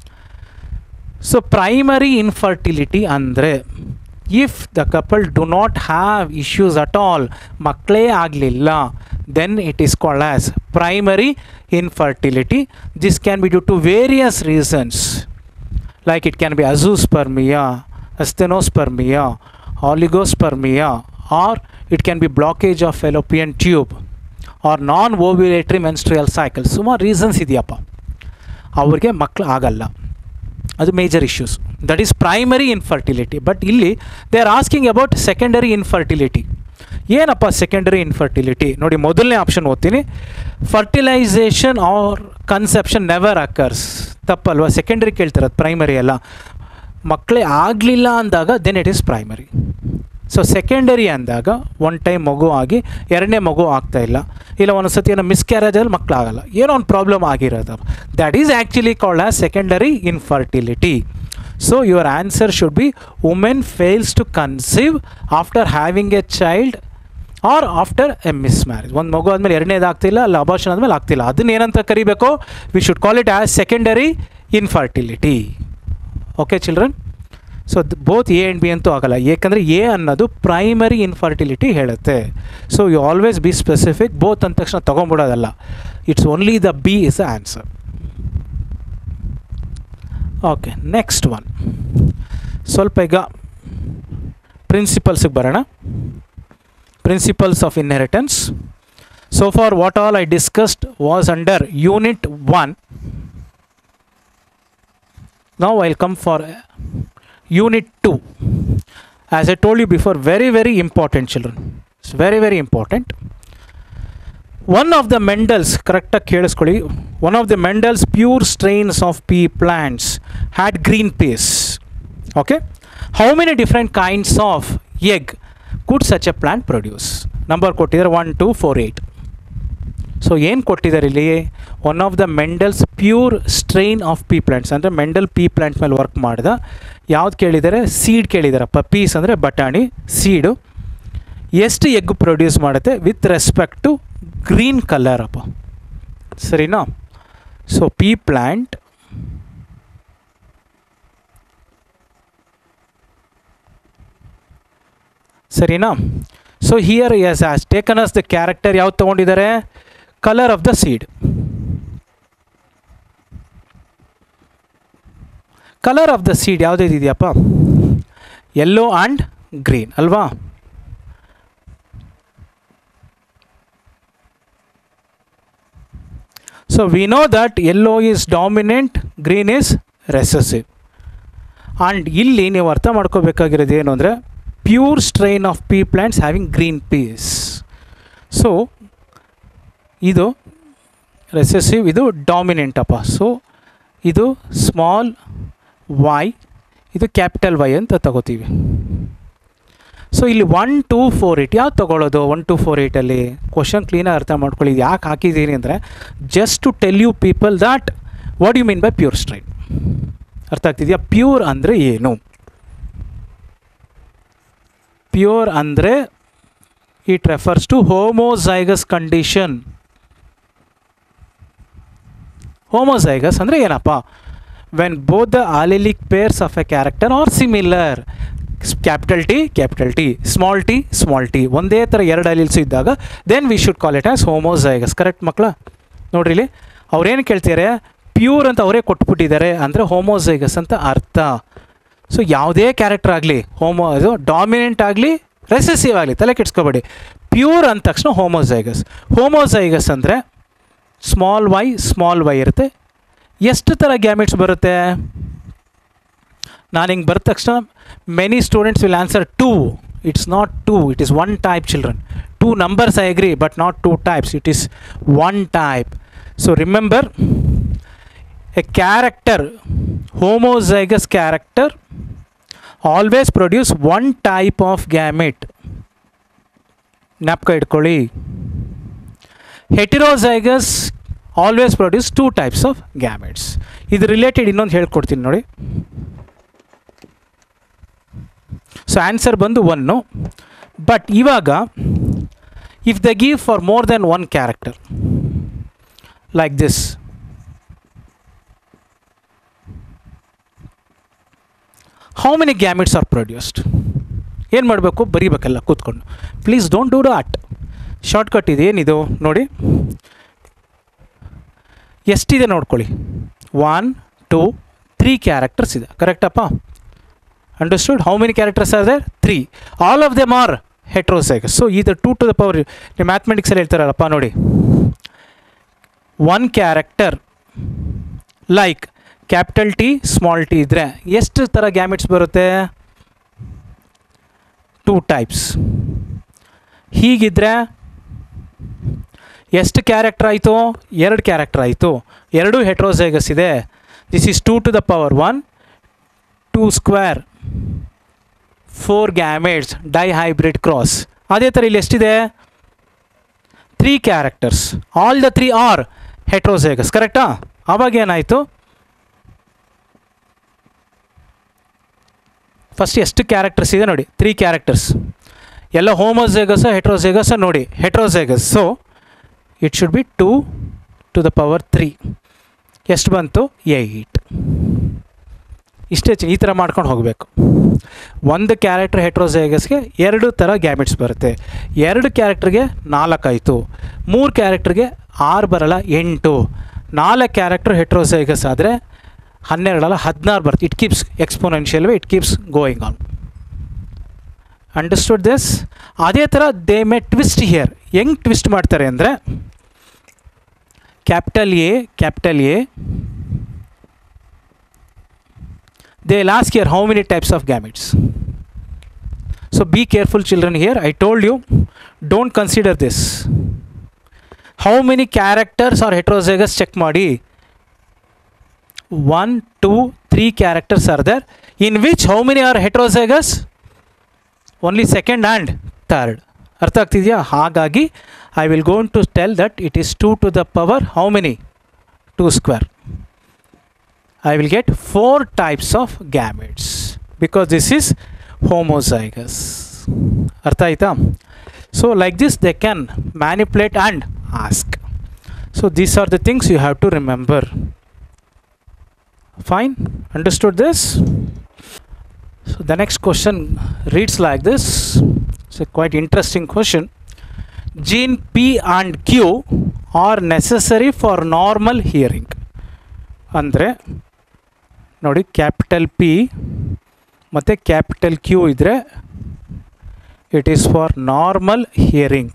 ಸೊ ಪ್ರೈಮರಿ ಇನ್ಫರ್ಟಿಲಿಟಿ ಅಂದರೆ if the couple do not have issues at all, ಮಕ್ಕಳೇ ಆಗಲಿಲ್ಲ, then it is called as primary infertility. This can be due to various reasons, like it can be azoospermia, asthenospermia, oligospermia, or it can be blockage of fallopian tube or non-ovulatory menstrual cycle. ಸುಮಾರು ರೀಸನ್ಸ್ ಇದೆಯಪ್ಪ, ಅವ್ರಿಗೆ ಮಕ್ಕಳು ಆಗಲ್ಲ, ಅದು major issues. That is primary infertility. But ಇಲ್ಲಿ they are asking about secondary infertility. ಏನಪ್ಪ ಸೆಕೆಂಡರಿ ಇನ್ಫರ್ಟಿಲಿಟಿ? ನೋಡಿ, ಮೊದಲನೇ ಆಪ್ಷನ್ ಓದ್ತೀನಿ. Fertilisation or conception never occurs. ತಪ್ಪಲ್ವಾ? ಸೆಕೆಂಡರಿ ಕೇಳ್ತಿರೋದು, ಪ್ರೈಮರಿ ಅಲ್ಲ. ಮಕ್ಕಳೇ ಆಗಲಿಲ್ಲ ಅಂದಾಗ then it is primary. So secondary ಅಂದಾಗ ಒನ್ ಟೈಮ್ ಮಗು ಆಗಿ ಎರಡನೇ ಮಗು ಆಗ್ತಾಯಿಲ್ಲ, ಇಲ್ಲ ಒಂದು ಸತಿ ಏನೋ ಮಿಸ್ಕ್ಯಾರೇಜಲ್ಲಿ ಮಕ್ಕಳಾಗಲ್ಲ, ಏನೋ ಒಂದು ಪ್ರಾಬ್ಲಮ್ ಆಗಿರೋದು, that is actually called as secondary infertility. So your answer should be women fails to conceive after having a child or after a miscarriage. ಒಂದು ಮಗು ಆದಮೇಲೆ ಎರಡನೇದು ಆಗ್ತಿಲ್ಲ, ಅಲ್ಲ ಅಬಾರ್ಷನ್ ಆದಮೇಲೆ ಆಗ್ತಿಲ್ಲ, ಅದನ್ನ ಏನಂತ ಕರಿಬೇಕು? We should call it as secondary infertility. Okay children? So both A and B ಅಂತೂ ಆಗಲ್ಲ, ಏಕೆಂದರೆ ಎ ಅನ್ನೋದು ಪ್ರೈಮರಿ ಇನ್ಫರ್ಟಿಲಿಟಿ ಹೇಳುತ್ತೆ. So you always be specific. Both ಅಂದ ತಕ್ಷಣ ತೊಗೊಂಬಿಡೋದಲ್ಲ, it's only the B is the answer. Okay, next one. ಸ್ವಲ್ಪ ಈಗ ಪ್ರಿನ್ಸಿಪಲ್ಸಿಗೆ ಬರೋಣ. Principles of inheritance. So for what all I discussed was under unit 1. Now I'll come for Unit 2. As I told you before, very important, children. It's very important. One of the Mendel's, correct ಕೇಳಿಸ್ಕೊಳ್ಳಿ, one of the Mendel's pure strains of pea plants had green peas. Okay? How many different kinds of egg could such a plant produce? Number ಕೊಟ್ಟಿದ್ದಾರೆ 1, 2, 4, 8. ಸೊ ಏನು ಕೊಟ್ಟಿದ್ದಾರೆ ಇಲ್ಲಿ? One of the Mendel's pure strain of pea plants, ಅಂದರೆ ಮೆಂಡಲ್ ಪೀ ಪ್ಲ್ಯಾಂಟ್ ಮೇಲೆ ವರ್ಕ್ ಮಾಡಿದ. ಯಾವ್ದು ಕೇಳಿದ್ದಾರೆ? ಸೀಡ್ ಕೇಳಿದಾರಪ್ಪ. ಪೀಸ್ ಅಂದರೆ ಬಟಾಣಿ, ಸೀಡು. ಎಷ್ಟು ಎಗ್ ಪ್ರೊಡ್ಯೂಸ್ ಮಾಡುತ್ತೆ with respect to green colour ಅಪ್ಪ, ಸರಿನಾ? ಸೊ ಪೀ ಪ್ಲ್ಯಾಂಟ್ ಸರಿನಾ? So here S has taken as the character ಯಾವ್ದು ತೊಗೊಂಡಿದ್ದಾರೆ? Colour of the seed. Colour of the seed ಯಾವುದೇ ಇದೆಯಪ್ಪ? ಯೆಲ್ಲೋ ಆ್ಯಂಡ್ ಗ್ರೀನ್ ಅಲ್ವಾ? So we know that yellow is dominant, green is recessive. And ಇಲ್ಲಿ ನೀವು ಅರ್ಥ ಮಾಡ್ಕೋಬೇಕಾಗಿರೋದು ಏನು ಅಂದರೆ pure strain of pea plants having green peas. So ಇದು ರೆಸೆಸಿವ್, ಇದು ಡಾಮಿನೆಂಟ್ ಅಪ್ಪ. ಸೊ ಇದು ಸ್ಮಾಲ್ ವೈ, ಇದು ಕ್ಯಾಪಿಟಲ್ ವೈ ಅಂತ ತಗೋತೀವಿ. ಸೊ ಇಲ್ಲಿ 1, 2, 4, 8 ಯಾವ್ದು ತೊಗೊಳ್ಳೋದು? 1, 2, 4, 8ಅಲ್ಲಿ ಕ್ವಶನ್ ಕ್ಲೀನಾಗಿ ಅರ್ಥ ಮಾಡ್ಕೊಳ್ಳಿ. ಯಾಕೆ ಹಾಕಿದ್ದೀನಿ ಅಂದರೆ just to tell you people that what you mean by pure strain. ಅರ್ಥ ಆಗ್ತಿದೆಯಾ? ಪ್ಯೂರ್ ಅಂದರೆ ಏನು? ಪ್ಯೂರ್ ಅಂದರೆ it refers to homozygous condition. Homozygous ಅಂದರೆ ಏನಪ್ಪ? when both the allelic pairs of a character are similar. Capital T small T ಒಂದೇ ಥರ ಎರಡು ಅಲೀಲ್ಸ್ ಇದ್ದಾಗ then we should call it as homozygous. Correct ಮಕ್ಕಳ? ನೋಡ್ರಿ ಇಲ್ಲಿ ಅವ್ರೇನು ಕೇಳ್ತಿದ್ದಾರೆ, ಪ್ಯೂರ್ ಅಂತ ಅವರೇ ಕೊಟ್ಬಿಟ್ಟಿದ್ದಾರೆ ಅಂದರೆ ಹೋಮೋಝೈಗಸ್ ಅಂತ ಅರ್ಥ. ಸೊ ಯಾವುದೇ ಕ್ಯಾರೆಕ್ಟರ್ ಆಗಲಿ, ಇದು ಡಾಮಿನೆಂಟ್ ಆಗಲಿ ರೆಸೆಸಿವ್ ಆಗಲಿ, ತಲೆ ಕೆಡ್ಸ್ಕೊಬೇಡಿ. ಪ್ಯೂರ್ ಅಂದ ತಕ್ಷಣ ಹೋಮೋಝೈಗಸ್ ಅಂದರೆ ಸ್ಮಾಲ್ ವೈ ಇರುತ್ತೆ. ಎಷ್ಟು ಥರ ಗ್ಯಾಮೆಟ್ಸ್ ಬರುತ್ತೆ? ನಾನು ಹಿಂಗೆ ಬರೆದ ತಕ್ಷಣ many students will answer 2. It's not 2, it is 1 type children. 2 numbers I agree, but not 2 types. It is 1 type. So remember, a character, homozygous character, always produce 1 type of gamete. ಜ್ಞಾಪಕ ಇಟ್ಕೊಳ್ಳಿ. Heterozygous always produce 2 types of gametes. ಇದು ರಿಲೇಟೆಡ್ ಇನ್ನೊಂದು ಹೇಳ್ಕೊಡ್ತೀನಿ ನೋಡಿ. ಸೊ ಆನ್ಸರ್ ಬಂದು 1. ಬಟ್ ಇವಾಗ if they give for more than 1 character like this, how many gametes are produced? ಏನು ಮಾಡಬೇಕು? ಬರೀಬೇಕಲ್ಲ ಕೂತ್ಕೊಂಡು. Please don't do that. Shortcut ಇದೆ. ಏನಿದು ನೋಡಿ, ಎಷ್ಟಿದೆ ನೋಡ್ಕೊಳ್ಳಿ. 1 2 3 ಕ್ಯಾರೆಕ್ಟರ್ಸ್ ಇದೆ. ಕರೆಕ್ಟಪ್ಪ? Understood? How many characters are there? 3. All of them are heterozygous. So either 2 to the power, ನೀವು ಮ್ಯಾಥಮೆಟಿಕ್ಸಲ್ಲಿ ಹೇಳ್ತಾರಲ್ಲಪ್ಪ ನೋಡಿ, 1 character like capital T small T ಇದ್ದರೆ ಎಷ್ಟು ಥರ ಗ್ಯಾಮೆಟ್ಸ್ ಬರುತ್ತೆ? 2 types. ಹೀಗಿದ್ದರೆ ಎಷ್ಟು ಕ್ಯಾರೆಕ್ಟರ್ ಆಯಿತು? 2 ಕ್ಯಾರೆಕ್ಟರ್ ಆಯಿತು. ಎರಡೂ ಹೆಟ್ರೋಝೈಗಸ್ ಇದೆ. This is 2 to the power 1, 2 square, 4 gametes, dihybrid cross. ಅದೇ ಥರ ಇಲ್ಲಿ ಎಷ್ಟಿದೆ? 3 characters. All the 3 are heterozygous. ಕರೆಕ್ಟಾ? ಆವಾಗ ಏನಾಯಿತು? ಫಸ್ಟ್ ಎಷ್ಟು ಕ್ಯಾರೆಕ್ಟರ್ಸ್ ಇದೆ ನೋಡಿ, 3 ಕ್ಯಾರೆಕ್ಟರ್ಸ್. ಎಲ್ಲ ಹೋಮೋಝೈಗಸ್ ಹೆಟ್ರೋಝೈಗಸ್ ನೋಡಿ, heterozygous. So it should be 2 to the power 3. ಎಷ್ಟು ಬಂತು? 8. ಇಷ್ಟೇ. ಈ ಥರ ಮಾಡ್ಕೊಂಡು ಹೋಗಬೇಕು. 1 ಕ್ಯಾರೆಕ್ಟರ್ ಹೆಟ್ರೋಝೈಗಸ್ಗೆ 2 ಥರ ಗ್ಯಾಮೆಟ್ಸ್ ಬರುತ್ತೆ. 2 ಕ್ಯಾರೆಕ್ಟರ್ಗೆ 4 ಆಯಿತು. 3 ಕ್ಯಾರೆಕ್ಟರ್ಗೆ 6 ಬರಲ್ಲ, 8. 4 ಕ್ಯಾರೆಕ್ಟರ್ ಹೆಟ್ರೋಝೈಗಸ್ ಆದರೆ 12 ಅಲ್ಲ 16 ಬರುತ್ತೆ. It keeps exponential way, it keeps going on. Understood this? ಅದೇ ಥರ ದೇ ಮೇ ಟ್ವಿಸ್ಟ್ ಹಿಯರ್. ಹೆಂಗೆ ಟ್ವಿಸ್ಟ್ ಮಾಡ್ತಾರೆ ಅಂದರೆ, capital A they'll ask here how many types of gametes. So be careful children here. I told you, don't consider this. How many characters are heterozygous? Check ಮಾಡಿ. 1 2 3 characters are there, in which how many are heterozygous? Only second and third. ಅರ್ಥ ಆಗ್ತಿದೆಯಾ? ಹಾಗಾಗಿ I will go to tell that it is 2 to the power how many? 2 square. I will get 4 types of gametes because this is homozygous. Artha aita? So like this they can manipulate and ask. So these are the things you have to remember. Fine? Understood this? So the next question reads like this. It's a quite interesting question. Gene P and Q are necessary for normal hearing. ಅಂದರೆ ನೋಡಿ, ಕ್ಯಾಪಿಟಲ್ ಪಿ ಮತ್ತು ಕ್ಯಾಪಿಟಲ್ ಕ್ಯೂ ಇದ್ದರೆ it is for normal hearing.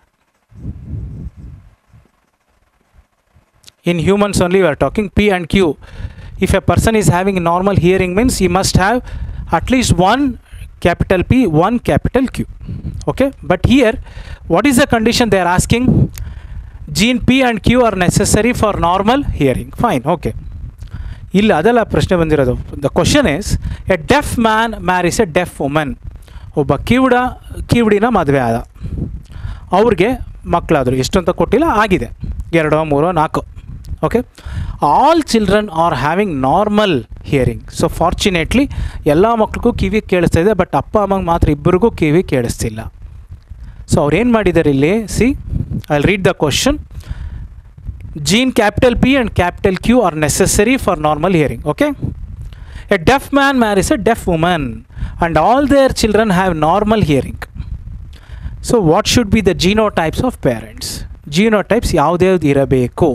In humans only we are talking P and Q. If a person is having normal hearing means he must have at least 1 capital P, 1 capital Q. Okay, but here what is the condition they are asking? Gene P and Q are necessary for normal hearing. Fine, okay. ಇಲ್ಲಿ ಅದೆಲ್ಲ ಪ್ರಶ್ನೆ ಬಂದಿರೋದು. The question is, a deaf man marries a deaf woman. ಒಬ್ಬ ಕಿವುಡಿನ ಮದುವೆ ಆದ, ಅವ್ರಿಗೆ ಮಕ್ಕಳಾದರು. ಎಷ್ಟು ಅಂತ ಕೊಟ್ಟಿಲ್ಲ, ಆಗಿದೆ 2 3 4. Okay, all children are having normal hearing. So fortunately ಎಲ್ಲ ಮಕ್ಳಿಗೂ ಕಿವಿ ಕೇಳಿಸ್ತಾ ಇದೆ, ಬಟ್ ಅಪ್ಪ ಅಮ್ಮಂಗೆ ಮಾತ್ರ ಇಬ್ಬರಿಗೂ ಕಿವಿ ಕೇಳಿಸ್ತಿಲ್ಲ. ಸೊ ಅವ್ರು ಏನು ಮಾಡಿದ್ದಾರೆ ಇಲ್ಲಿ, see I will read the question. Gene capital P and capital Q are necessary for normal hearing. Okay. A deaf man marries a deaf woman and all their children have normal hearing. So what should be the genotypes of parents? Genotypes ಯಾವ್ದು ಇರಬೇಕು?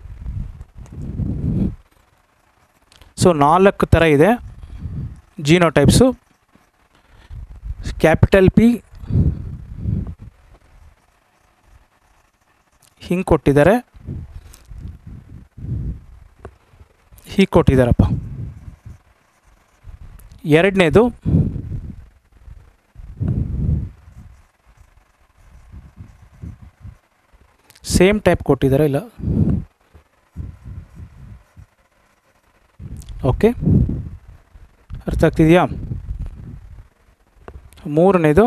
ಸೊ 4 ಥರ ಇದೆ genotypes. ಕ್ಯಾಪಿಟಲ್ ಪಿ ಹಿಂಗೆ ಕೊಟ್ಟಿದ್ದಾರೆ, ಹೀಗೆ ಕೊಟ್ಟಿದ್ದಾರಪ್ಪ. ಎರಡನೇದು ಸೇಮ್ ಟೈಪ್ ಕೊಟ್ಟಿದ್ದಾರೆ, ಇಲ್ಲ ಓಕೆ ಅರ್ಥ ಆಗ್ತಿದೆಯಾ? ಮೂರನೇದು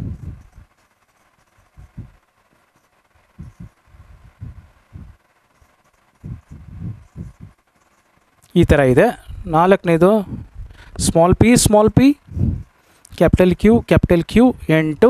ಈ ಥರ ಇದೆ. ನಾಲ್ಕನೇದು small P capital Q 8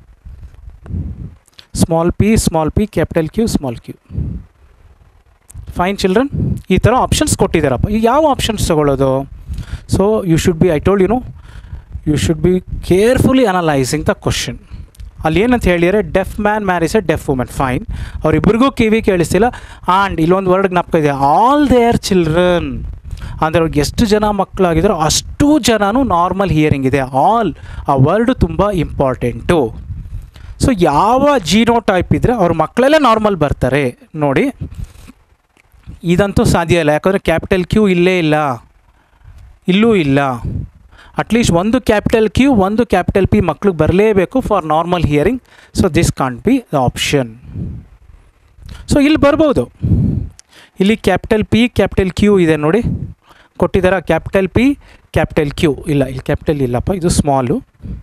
small P capital Q small Q. Fine children, ಈ ಥರ ಆಪ್ಷನ್ಸ್ ಕೊಟ್ಟಿದ್ದಾರಪ್ಪ. ಈಗ ಯಾವ ಆಪ್ಷನ್ಸ್ ತಗೊಳ್ಳೋದು? So you should be, I told you should be carefully analysing the question. ಅಲ್ಲಿ ಏನಂತ ಹೇಳಿದರೆ deaf man marries a deaf women. Fine, ಅವರಿಬ್ಬರಿಗೂ ಕಿವಿ ಕೇಳಿಸ್ತಿಲ್ಲ. ಆ್ಯಂಡ್ ಇಲ್ಲೊಂದು ವರ್ಡ್ ಜ್ಞಾಪಕ ಇದೆ, ಆಲ್ ದೇರ್ ಚಿಲ್ಡ್ರನ್. ಅಂದರೆ ಅವ್ರಿಗೆ ಎಷ್ಟು ಜನ ಮಕ್ಕಳಾಗಿದ್ದಾರೋ ಅಷ್ಟು ಜನನೂ ನಾರ್ಮಲ್ ಹಿಯರಿಂಗ್ ಇದೆ. ಆಲ್ ಆ ವರ್ಡು ತುಂಬ ಇಂಪಾರ್ಟೆಂಟು. ಸೊ ಯಾವ ಜೀನೋಟೈಪ್ ಇದ್ದರೆ ಅವ್ರ ಮಕ್ಕಳೆಲ್ಲ ನಾರ್ಮಲ್ ಬರ್ತಾರೆ ನೋಡಿ. ಇದಂತೂ ಸಾಧ್ಯ ಇಲ್ಲ, ಯಾಕಂದರೆ ಕ್ಯಾಪಿಟಲ್ ಕ್ಯೂ ಇಲ್ಲೇ ಇಲ್ಲ, ಇಲ್ಲೂ ಇಲ್ಲ. ಅಟ್ಲೀಸ್ಟ್ ಒಂದು ಕ್ಯಾಪಿಟಲ್ ಕ್ಯೂ ಒಂದು ಕ್ಯಾಪಿಟಲ್ ಪಿ ಮಕ್ಳಿಗೆ ಬರಲೇಬೇಕು for normal hearing. So this can't be the option. So ಇಲ್ಲಿ ಬರ್ಬೋದು, ಇಲ್ಲಿ ಕ್ಯಾಪಿಟಲ್ ಪಿ ಕ್ಯಾಪಿಟಲ್ ಕ್ಯೂ ಇದೆ ನೋಡಿ ಕೊಟ್ಟಿದ್ದಾರೆ. ಕ್ಯಾಪಿಟಲ್ ಪಿ ಕ್ಯಾಪಿಟಲ್ ಕ್ಯೂ ಇಲ್ಲ, ಇಲ್ಲಿ ಕ್ಯಾಪಿಟಲ್ ಇಲ್ಲಪ್ಪ, ಇದು ಸ್ಮಾಲು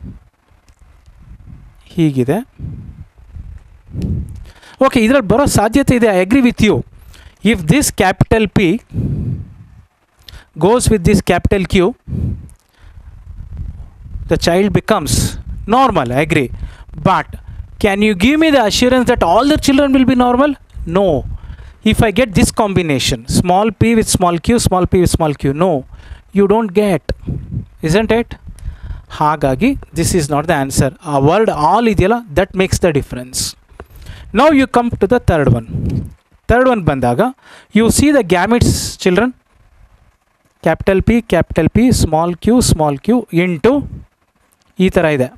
ಹೀಗಿದೆ. ಓಕೆ, ಇದರಲ್ಲಿ ಬರೋ ಸಾಧ್ಯತೆ ಇದೆ. I agree with you. If this capital P goes with this capital Q, the child becomes normal. I agree. But can you give me the assurance that all the children will be normal? No. If I get this combination, small p with small q, small p with small q, no, you don't get. Isn't it? Hagagi, this is not the answer. A word all idiyala, that makes the difference. Now you come to the third one. Third one bandaga, you see the gametes, children. Capital P, small q into ಈ ಥರ ಇದೆ.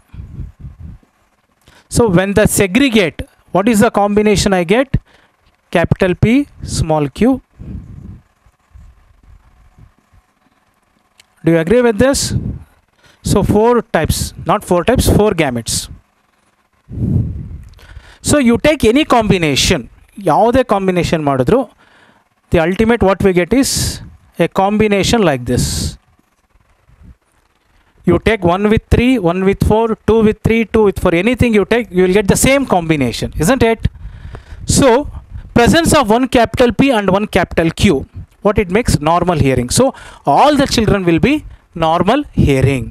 So when the segregate, what is the combination I get? Capital P small Q. Do you agree with this? So 4 types, not 4 types, 4 gametes. So you take any combination, ಯಾವುದೇ ಕಾಂಬಿನೇಷನ್ ಮಾಡಿದ್ರು the ultimate what we get is a combination like this. You take 1 with 3, 1 with 4, 2 with 3, 2 with 4, anything you take, you will get the same combination, isn't it? So, presence of one capital P and one capital Q, what it makes? Normal hearing. So, all the children will be normal hearing.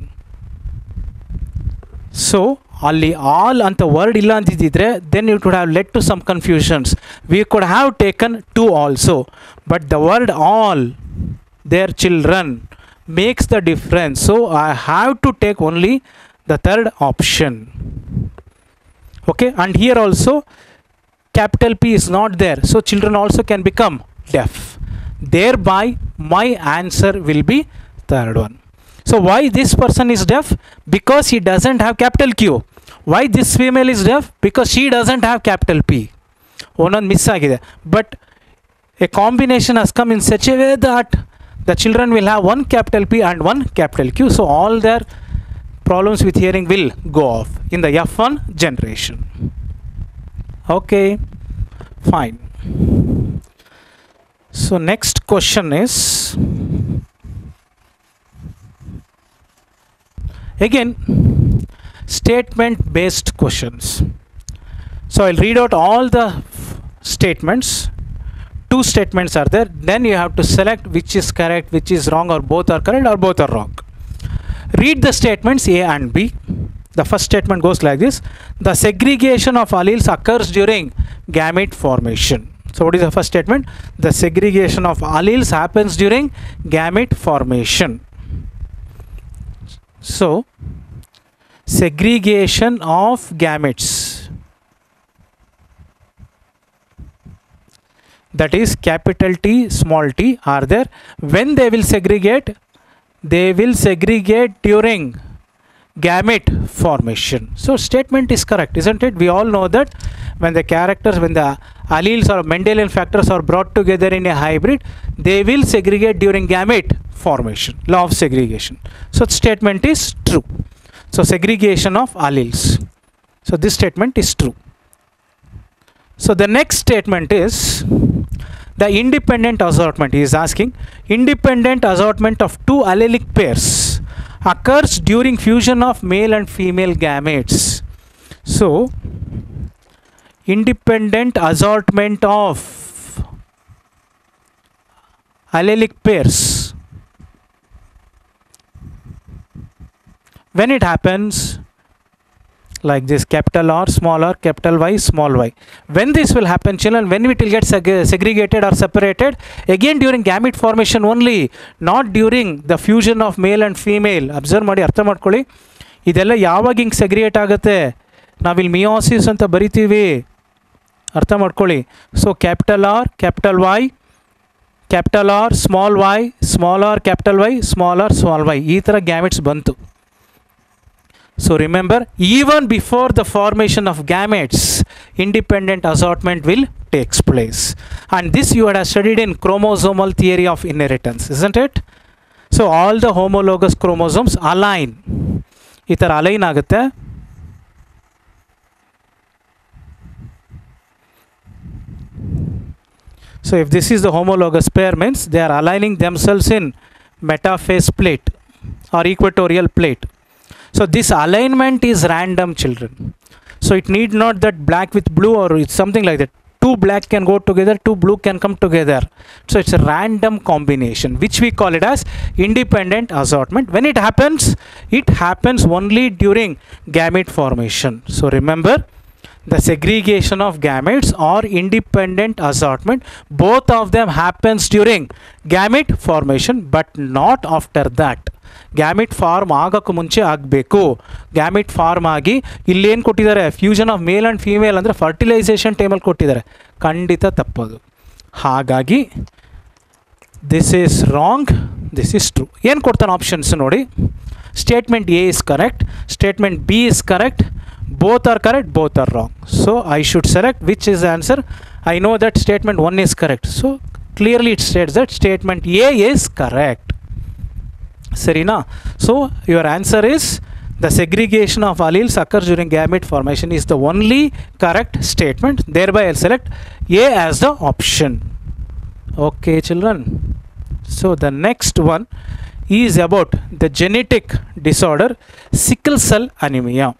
So, ಅಲ್ಲಿ all ಅಂತ ವರ್ಡ್ ಇಲ್ಲ ಅಂತಿದ್ದರೆ then it would have led to some confusions. We could have taken 2 also, but the word all, their children, makes the difference. So I have to take only the third option. Okay, and here also capital P is not there, so children also can become deaf. Thereby my answer will be third one. So why this person is deaf? Because he doesn't have capital Q. Why this female is deaf? Because she doesn't have capital P. Onond miss agide, but a combination has come in such a way that the children will have one capital P and one capital Q. So all their problems with hearing will go off in the F1 generation. Okay, fine. So next question is, again, statement based questions. So I'll read out all the statements. 2 statements are there, then you have to select which is correct, which is wrong, or both are correct or both are wrong. Read the statements A and B. The first statement goes like this: the segregation of alleles occurs during gamete formation. So what is the first statement? The segregation of alleles happens during gamete formation. So segregation of gametes, that is capital T small t, are there. When they will segregate? They will segregate during gamete formation. So statement is correct, isn't it? We all know that when the alleles or Mendelian factors are brought together in a hybrid, they will segregate during gamete formation, law of segregation. So statement is true. So segregation of alleles. So this statement is true. So the next statement is the independent assortment. He is asking, independent assortment of two allelic pairs occurs during fusion of male and female gametes. So independent assortment of allelic pairs, when it happens like this, capital R, small r, capital Y, small y. When this will happen, children? When it will get segregated or separated? Again during gamete formation only, not during the fusion of male and female. Observe ಮಾಡಿ, ಅರ್ಥ ಮಾಡ್ಕೊಳ್ಳಿ. ಇದೆಲ್ಲ ಯಾವಾಗ ಹಿಂಗೆ ಸೆಗ್ರಿಗೇಟ್ ಆಗುತ್ತೆ? ನಾವಿಲ್ಲಿ ಮಿಯೋಸಿಸ್ ಅಂತ ಬರಿತೀವಿ, ಅರ್ಥ ಮಾಡ್ಕೊಳ್ಳಿ. So capital R, capital Y, capital R, small Y, small R, capital Y, small R, small Y, ಈ ಥರ ಗ್ಯಾಮೆಟ್ಸ್ ಬಂತು. So remember, even before the formation of gametes, independent assortment will takes place. And this you had studied in chromosomal theory of inheritance, isn't it? So all the homologous chromosomes align. Itar align agutte. So if this is the homologous pair, means they are aligning themselves in metaphase plate or equatorial plate. So this alignment is random, children. So it need not that black with blue or it's something like that. Two black can go together, two blue can come together. So it's a random combination, which we call it as independent assortment. When it happens only during gamete formation. So remember, the segregation of gametes or independent assortment, both of them happens during gamete formation, but not after that. Gamete form ಆಗೋಕ್ಕೂ ಮುಂಚೆ ಆಗಬೇಕು. ಗ್ಯಾಮಿಟ್ ಫಾರ್ಮ್ ಆಗಿ ಇಲ್ಲೇನು ಕೊಟ್ಟಿದ್ದಾರೆ, fusion of male and female ಅಂದರೆ ಫರ್ಟಿಲೈಸೇಷನ್ ಟೈಮಲ್ಲಿ ಕೊಟ್ಟಿದ್ದಾರೆ. ಖಂಡಿತ ತಪ್ಪೋದು. ಹಾಗಾಗಿ this is wrong, this is true. ಏನು ಕೊಡ್ತಾನೆ ಆಪ್ಷನ್ಸ್ ನೋಡಿ. Statement A is correct, statement B is correct, both are correct, both are wrong. So I should select which is the answer. I know that statement 1 is correct. So clearly it states that statement A is correct. Sarina. So your answer is the segregation of alleles occurs during gamete formation is the only correct statement. Thereby I'll select A as the option. Okay, children. So the next one is about the genetic disorder sickle cell anemia.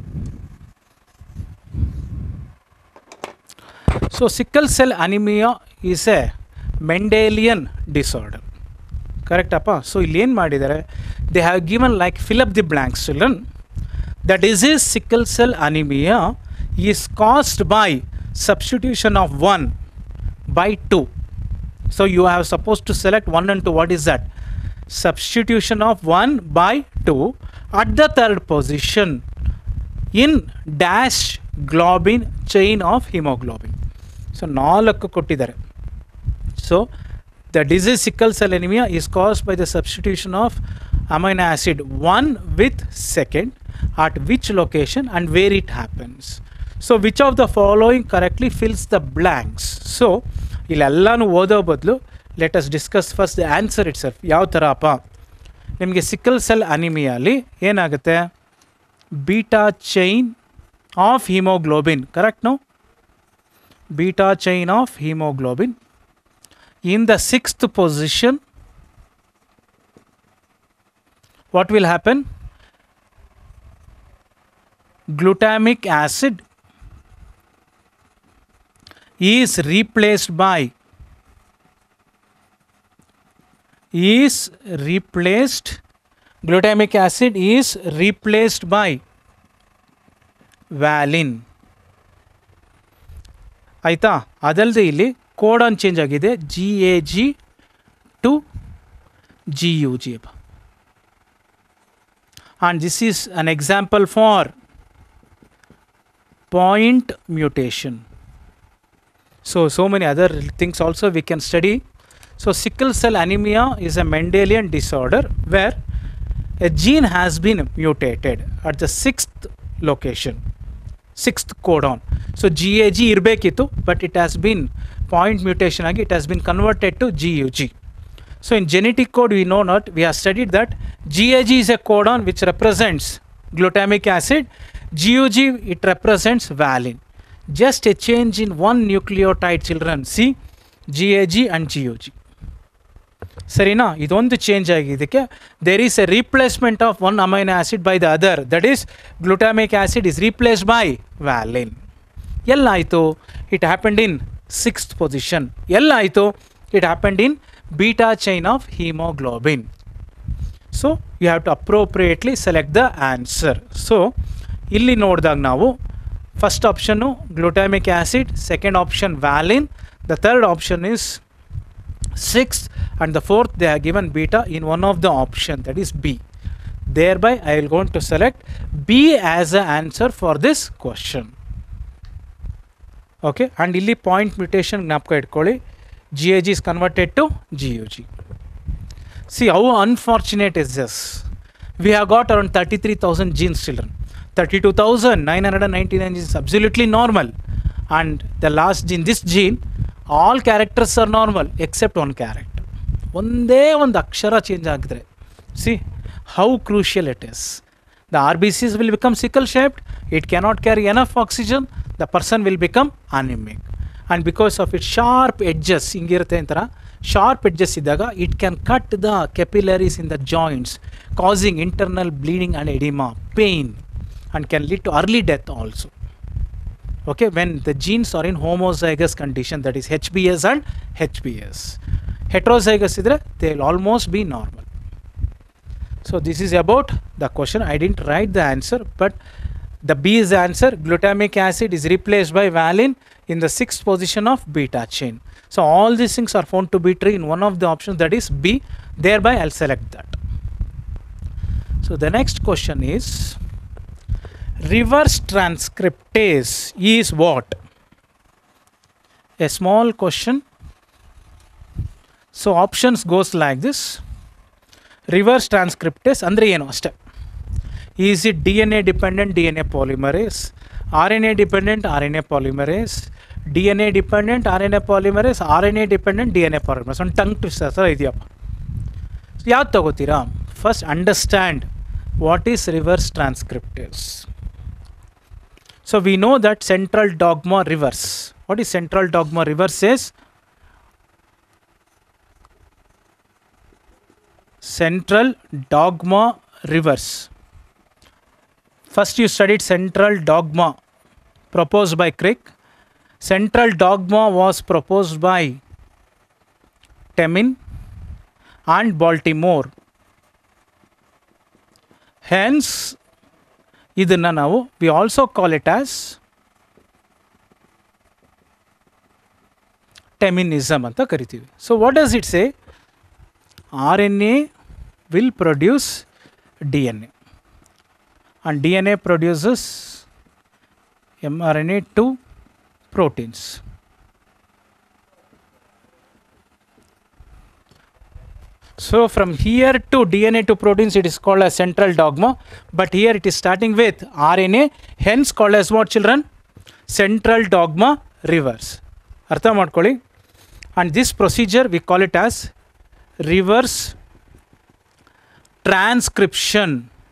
So sickle cell anemia is a Mendelian disorder. Correct appa? So ಇಲ್ಲಿ ಏನು ಮಾಡಿದ್ದಾರೆ, they have given like fill up the blanks, children. The disease sickle cell anemia is caused by substitution of 1 by 2. So you have supposed to select 1 and 2. What is that? Substitution of 1 by 2 at the third position in dash globin chain of hemoglobin. So 4 ಕೊಟ್ಟಿದ್ದಾರೆ. So the disease sickle cell anemia is caused by the substitution of amino acid 1 with 2nd at which location and where it happens. So which of the following correctly fills the blanks? So ಇಲ್ಲೆಲ್ಲನೂ ಓದೋ ಬದಲು let us discuss first the answer itself. ಯಾವ ಥರ ಅಪ್ಪ, ನಿಮಗೆ ಸಿಕ್ಕಲ್ ಸೆಲ್ ಅನಿಮಿಯಲ್ಲಿ ಏನಾಗುತ್ತೆ, beta chain of haemoglobin, correct no? beta chain of hemoglobin in the 6th position. What will happen? Glutamic acid is replaced by glutamic acid is replaced by valine. ಆಯಿತಾ? ಅದಲ್ಲದೆ ಇಲ್ಲಿ ಕೋಡಾನ್ ಚೇಂಜ್ ಆಗಿದೆ, GAG to GUG. And this is an example for point mutation. So many other things also we can study. So sickle cell anemia is a Mendelian disorder where a gene has been mutated at the 6th location, 6th codon. So GAG irbekittu, but it has been point mutation agi it has been converted to GUG. So in genetic code we know not, we have studied that GAG is a codon which represents glutamic acid, GUG it represents valine. Just a change in one nucleotide, children. See, GAG and GUG. ಸರಿನಾ, ಇದೊಂದು ಚೇಂಜ್ ಆಗಿದ್ದಕ್ಕೆ there is a replacement of one amino acid by the other, that is glutamic acid is replaced by valine. ಎಲ್ಲಾಯಿತು? It happened in 6th position. ಎಲ್ಲಾಯಿತು? It happened in beta chain of haemoglobin. So you have to appropriately select the answer. So ಇಲ್ಲಿ ನೋಡಿದಾಗ ನಾವು ಫಸ್ಟ್ ಆಪ್ಷನ್ನು glutamic acid, second option valine, the third option is 6th, and the 4th they are given beta in one of the option, that is B. Thereby I will going to select B as an answer for this question. Okay, and illi point mutation gnapka idkoli, GAG is converted to GUG. See how unfortunate is this. We have got around 33,000 genes, children. 32,999 genes is absolutely normal, and the last gene, this gene, all characters are normal except one character. ಒಂದೇ ಒಂದು ಅಕ್ಷರ ಚೇಂಜ್ ಆಗಿದ್ರೆ, see how crucial it is. The RBCs will become sickle shaped, it cannot carry enough oxygen, the person will become anemic. And because of its sharp edges, ಹಿಂಗಿರುತ್ತೆ ಒಂಥರ ಶಾರ್ಪ್ ಎಡ್ಜಸ್ ಇದ್ದಾಗ it can cut the capillaries in the joints, causing internal bleeding and edema, pain, and can lead to early death also. Okay, when the genes are in homozygous condition, that is HBS and HBS. Heterozygous idre they will almost be normal. So this is about the question. I didn't write the answer, but the B is the answer. Glutamic acid is replaced by valine in the 6th position of beta chain. So all these things are found to be true in one of the options, that is B. Thereby I'll select that. So the next question is, reverse transcriptase is what? A small question. So options goes like this. Reverse transcriptase andre ಏನು ಅಷ್ಟೇ. Is it DNA dependent DNA polymerase, RNA dependent RNA polymerase, DNA dependent RNA polymerase, RNA dependent DNA polymerase? ಒಂದು ಟಂಗ್ ಟ್ವಿಸ್ಟರ್ ಥರ ಇದೆಯಪ್ಪ. ಯಾವ್ದು ತಗೋತೀರಾ? First understand what is reverse transcriptase. So we know that central dogma reverse. What is central dogma reverse is? Central dogma reverse. First you studied central dogma proposed by Crick. Central dogma was proposed by Temin and Baltimore. Hence ಇದನ್ನು ನಾವು we also call it as Teminism ಅಂತ ಕರಿತೀವಿ. So what does it say? RNA will produce DNA, and DNA produces mRNA to proteins. So from here to DNA to proteins it is called as central dogma, but here it is starting with RNA, hence called as what, children? Central dogma reverse. Artha ಮಾಡ್ಕೊಳ್ಳಿ. And this procedure we call it as reverse transcription.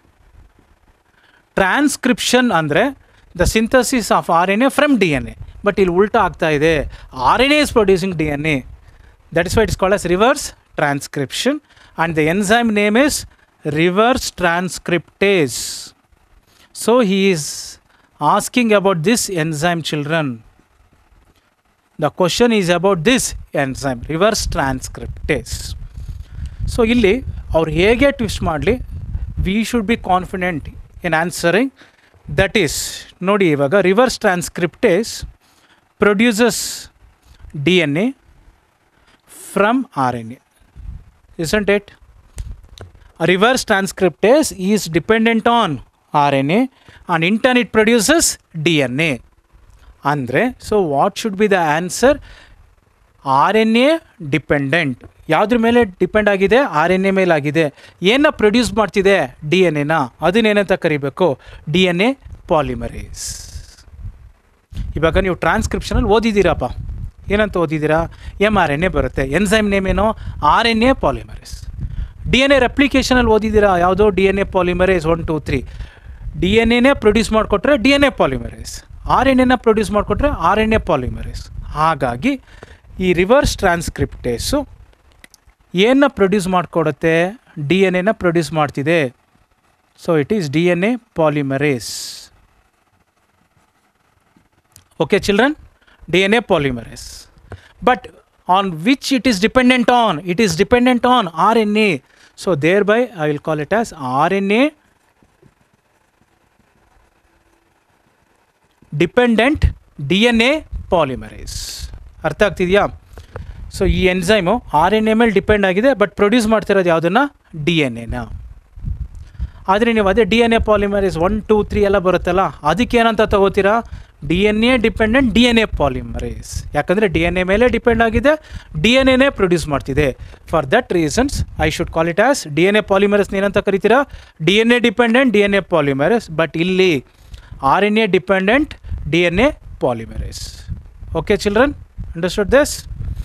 Transcription ಅಂದರೆ the synthesis of RNA from DNA, but ಇಲ್ಲಿ ಉಲ್ಟಾ ಆಗ್ತಾ ಇದೆ. RNA is producing DNA. That is why it is called as reverse transcription, and the enzyme name is reverse transcriptase. So he is asking about this enzyme, children. The question is about this enzyme, reverse transcriptase. So ಇಲ್ಲಿ ಅವ್ರು ಹೇಗೆ ಟ್ವಿಸ್ಟ್ ಮಾಡಲಿ, we should be confident in answering. That is, ನೋಡಿ ಇವಾಗ reverse transcriptase produces DNA from RNA, isn't it? A reverse transcriptase is dependent on RNA and in turn it produces DNA. Andre, so what should be the answer? RNA dependent. ಯಾವುದ್ರ ಮೇಲೆ ಡಿಪೆಂಡ್ ಆಗಿದೆ? RNA ಮೇಲೆ ಆಗಿದೆ. ಏನು ಪ್ರೊಡ್ಯೂಸ್ ಮಾಡ್ತಿದೆ? DNA. ಅದನ್ನೇನಂತ ಕರಿಬೇಕು? DNA polymerase. ಇವಾಗ ನೀವು ಟ್ರಾನ್ಸ್ಕ್ರಿಪ್ಷನಲ್ಲಿ ಓದಿದ್ದೀರಪ್ಪ, ಏನಂತ ಓದಿದ್ದೀರಾ? mRNA ಬರುತ್ತೆ. ಎನ್ಸೈಮ್ ನೇಮ್ ಏನೋ? RNA polymerase. DNA ರೆಪ್ಲಿಕೇಶನಲ್ಲಿ ಓದಿದ್ದೀರಾ? ಯಾವುದೋ DNA ಪಾಲಿಮರೇಸ್ 1 2 3. DNA ಪ್ರೊಡ್ಯೂಸ್ ಮಾಡಿಕೊಟ್ರೆ DNA ಪಾಲಿಮರೇಸ್, RNA ಪ್ರೊಡ್ಯೂಸ್ ಮಾಡಿಕೊಟ್ರೆ RNA ಪಾಲಿಮರೇಸ್. ಹಾಗಾಗಿ ಈ ರಿವರ್ಸ್ ಟ್ರಾನ್ಸ್ಕ್ರಿಪ್ಟೇಸು ಏನನ್ನ ಪ್ರೊಡ್ಯೂಸ್ ಮಾಡಿಕೊಡುತ್ತೆ? DNA ಪ್ರೊಡ್ಯೂಸ್ ಮಾಡ್ತಿದೆ. So it is DNA polymerase. Okay children, DNA polymerase. But on which it is dependent on? It is dependent on RNA. So thereby I will call it as RNA dependent DNA polymerase. ಅರ್ಥ ಆಗ್ತಿದೆಯಾ? ಸೊ ಈ ಎನ್ಸೈಮು RNA ಮೇಲೆ ಡಿಪೆಂಡ್ ಆಗಿದೆ, ಬಟ್ ಪ್ರೊಡ್ಯೂಸ್ ಮಾಡ್ತಿರೋದು ಯಾವುದನ್ನು? DNA. ಆದರೆ ನೀವು ಅದೇ DNA ಪಾಲಿಮರೇಸ್ 1 2 3 ಎಲ್ಲ ಬರುತ್ತಲ್ಲ, ಅದಕ್ಕೆ ಏನಂತ ತಗೋತೀರಾ? DNA dependent DNA polymerase. ಯಾಕಂದರೆ DNA ಮೇಲೆ ಡಿಪೆಂಡ್ ಆಗಿದೆ, DNA ಪ್ರೊಡ್ಯೂಸ್ ಮಾಡ್ತಿದೆ. For that reasons I should call it as DNA ಪಾಲಿಮರೇಸ್ನ ಏನಂತ ಕರಿತೀರಾ? DNA dependent DNA polymerase. But ಇಲ್ಲಿ RNA dependent DNA polymerase. Okay children, understood this?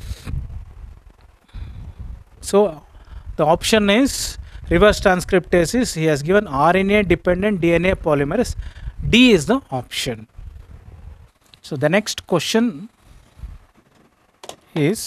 So the option is reverse transcriptase is, he has given RNA dependent DNA polymerase. D is the option. So the next question is,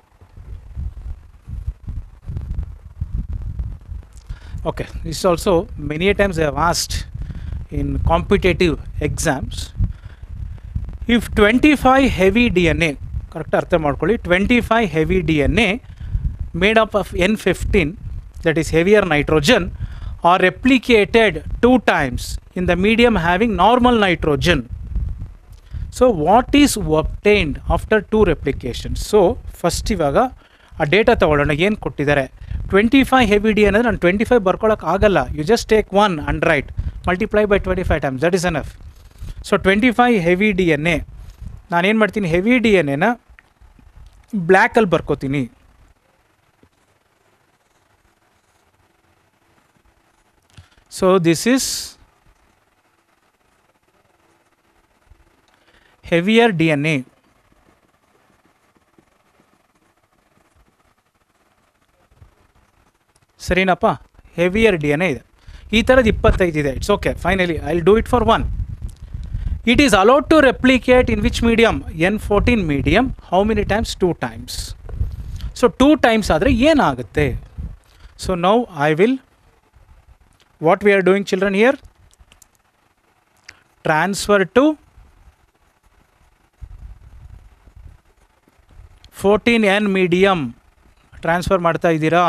okay, this also many times I have asked in competitive exams. If 25 heavy DNA, correct artha madkoli, 25 heavy DNA made up of N15, that is heavier nitrogen, are replicated 2 times in the medium having normal nitrogen. So what is obtained after 2 replications? So first ivaga ಆ ಡೇಟಾ ತಗೊಳ್ಳೋಣ. ಏನು ಕೊಟ್ಟಿದ್ದಾರೆ? 25 ಹೆವಿ ಡಿ ಅಂದರೆ ನಾನು 25 ಬರ್ಕೊಳ್ಳೋಕೆ ಆಗಲ್ಲ. You just take 1 and write, multiply by 25 times, that is enough. So 25 heavy DNA, ನಾನೇನು ಮಾಡ್ತೀನಿ? ಹೆವಿ DNA ಬ್ಲ್ಯಾಕಲ್ಲಿ ಬರ್ಕೋತೀನಿ. So this is heavier DNA. ಸರಿನಪ್ಪ? ಹೆವಿಯರ್ DNA ಇದೆ. ಈ ಥರದ್ದು 25 ಇದೆ. It's okay, finally I will do it for 1. It is allowed to replicate in which medium? N14 medium. How many times? 2 times. So 2 times ಆದರೆ ಏನಾಗುತ್ತೆ? So now I will, what we are doing children here? Transfer to 14N medium. Transfer ಮಾಡ್ತಾ ಇದ್ದೀರಾ?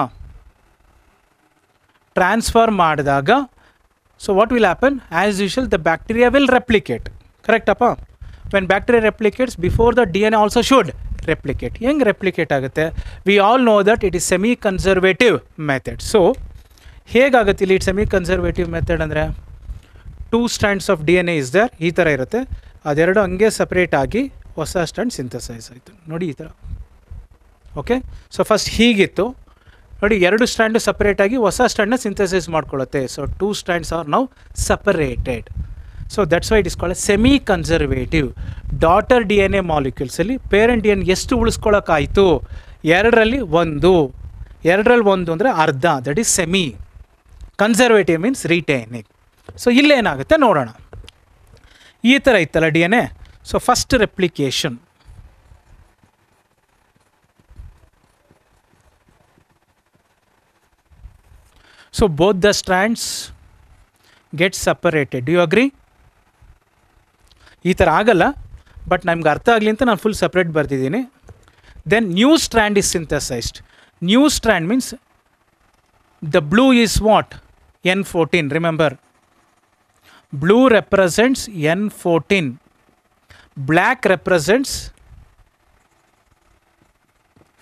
ಟ್ರಾನ್ಸ್ಫರ್ ಮಾಡಿದಾಗ so what will happen? As usual the bacteria will replicate. ಕರೆಕ್ಟಪ್ಪ? When bacteria replicates before the DNA also should replicate. ಹೆಂಗೆ ರೆಪ್ಲಿಕೇಟ್ ಆಗುತ್ತೆ? We all know that it is semi conservative method. So ಹೇಗಾಗುತ್ತೆ ಇಲ್ಲಿ ಸೆಮಿ ಕನ್ಸರ್ವೇಟಿವ್ ಮೆಥಡ್ ಅಂದರೆ? 2 strands of DNA is there, ಈ ಥರ ಇರುತ್ತೆ. ಅದೆರಡು ಹಂಗೆ ಸಪ್ರೇಟ್ ಆಗಿ ಹೊಸ ಸ್ಟ್ಯಾಂಡ್ ಸಿಂಥಸೈಸ್ ಆಯಿತು ನೋಡಿ, ಈ ಥರ. ಓಕೆ, ಸೊ ಫಸ್ಟ್ ಹೀಗಿತ್ತು ನೋಡಿ, 2 ಸ್ಟ್ಯಾಂಡು ಸಪ್ರೇಟಾಗಿ ಹೊಸ ಸ್ಟ್ಯಾಂಡ್ನ ಸಿಂಥಸೈಸ್ ಮಾಡ್ಕೊಳ್ಳುತ್ತೆ. So 2 strands are now separated. So that's why it is called semi conservative. Daughter DNA ಮಾಲಿಕ್ಯೂಲ್ಸಲ್ಲಿ ಪೇರೆಂಟ್ DNA ಎಷ್ಟು ಉಳಿಸ್ಕೊಳ್ಳೋಕ್ಕಾಯಿತು? 2ರಲ್ಲಿ 1. 2ರಲ್ಲಿ 1 ಅಂದರೆ ಅರ್ಧ, that is semi conservative, means retaining. So ಇಲ್ಲೇನಾಗುತ್ತೆ ನೋಡೋಣ. ಈ ಥರ ಇತ್ತಲ್ಲ DNA. So first replication, so both the strands get separated. Do you agree? ಈ ಥರ ಆಗಲ್ಲ, ಬಟ್ ನಮ್ಗೆ ಅರ್ಥ ಆಗಲಿ ಅಂತ ನಾನು full separate ಬರ್ತಿದ್ದೀನಿ. Then new strand is synthesized. New strand means the blue is what? N14. Remember, blue represents N14. Black represents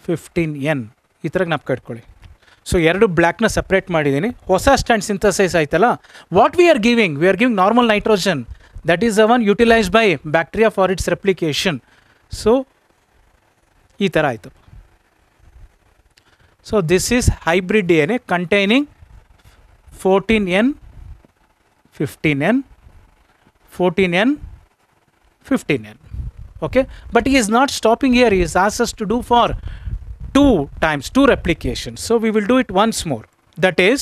15N ಈ ಥರ ಜ್ಞಾಪಕ ಇಟ್ಕೊಳ್ಳಿ. ಸೊ ಎರಡು ಬ್ಲ್ಯಾಕ್ನ ಸಪ್ರೇಟ್ ಮಾಡಿದ್ದೀನಿ. ಹೊಸ ಸ್ಟ್ಯಾಂಡ್ ಸಿಂಥಸೈಸ್ ಆಯ್ತಲ್ಲ, what we are giving normal nitrogen, that is the one utilized by bacteria for its replication. So ಈ ಥರ ಆಯಿತು. So this is hybrid DNA containing 14N 15N 14N 15N. Okay, but he is not stopping here. He has asked us to do for 2 replications. So we will do it once more. That is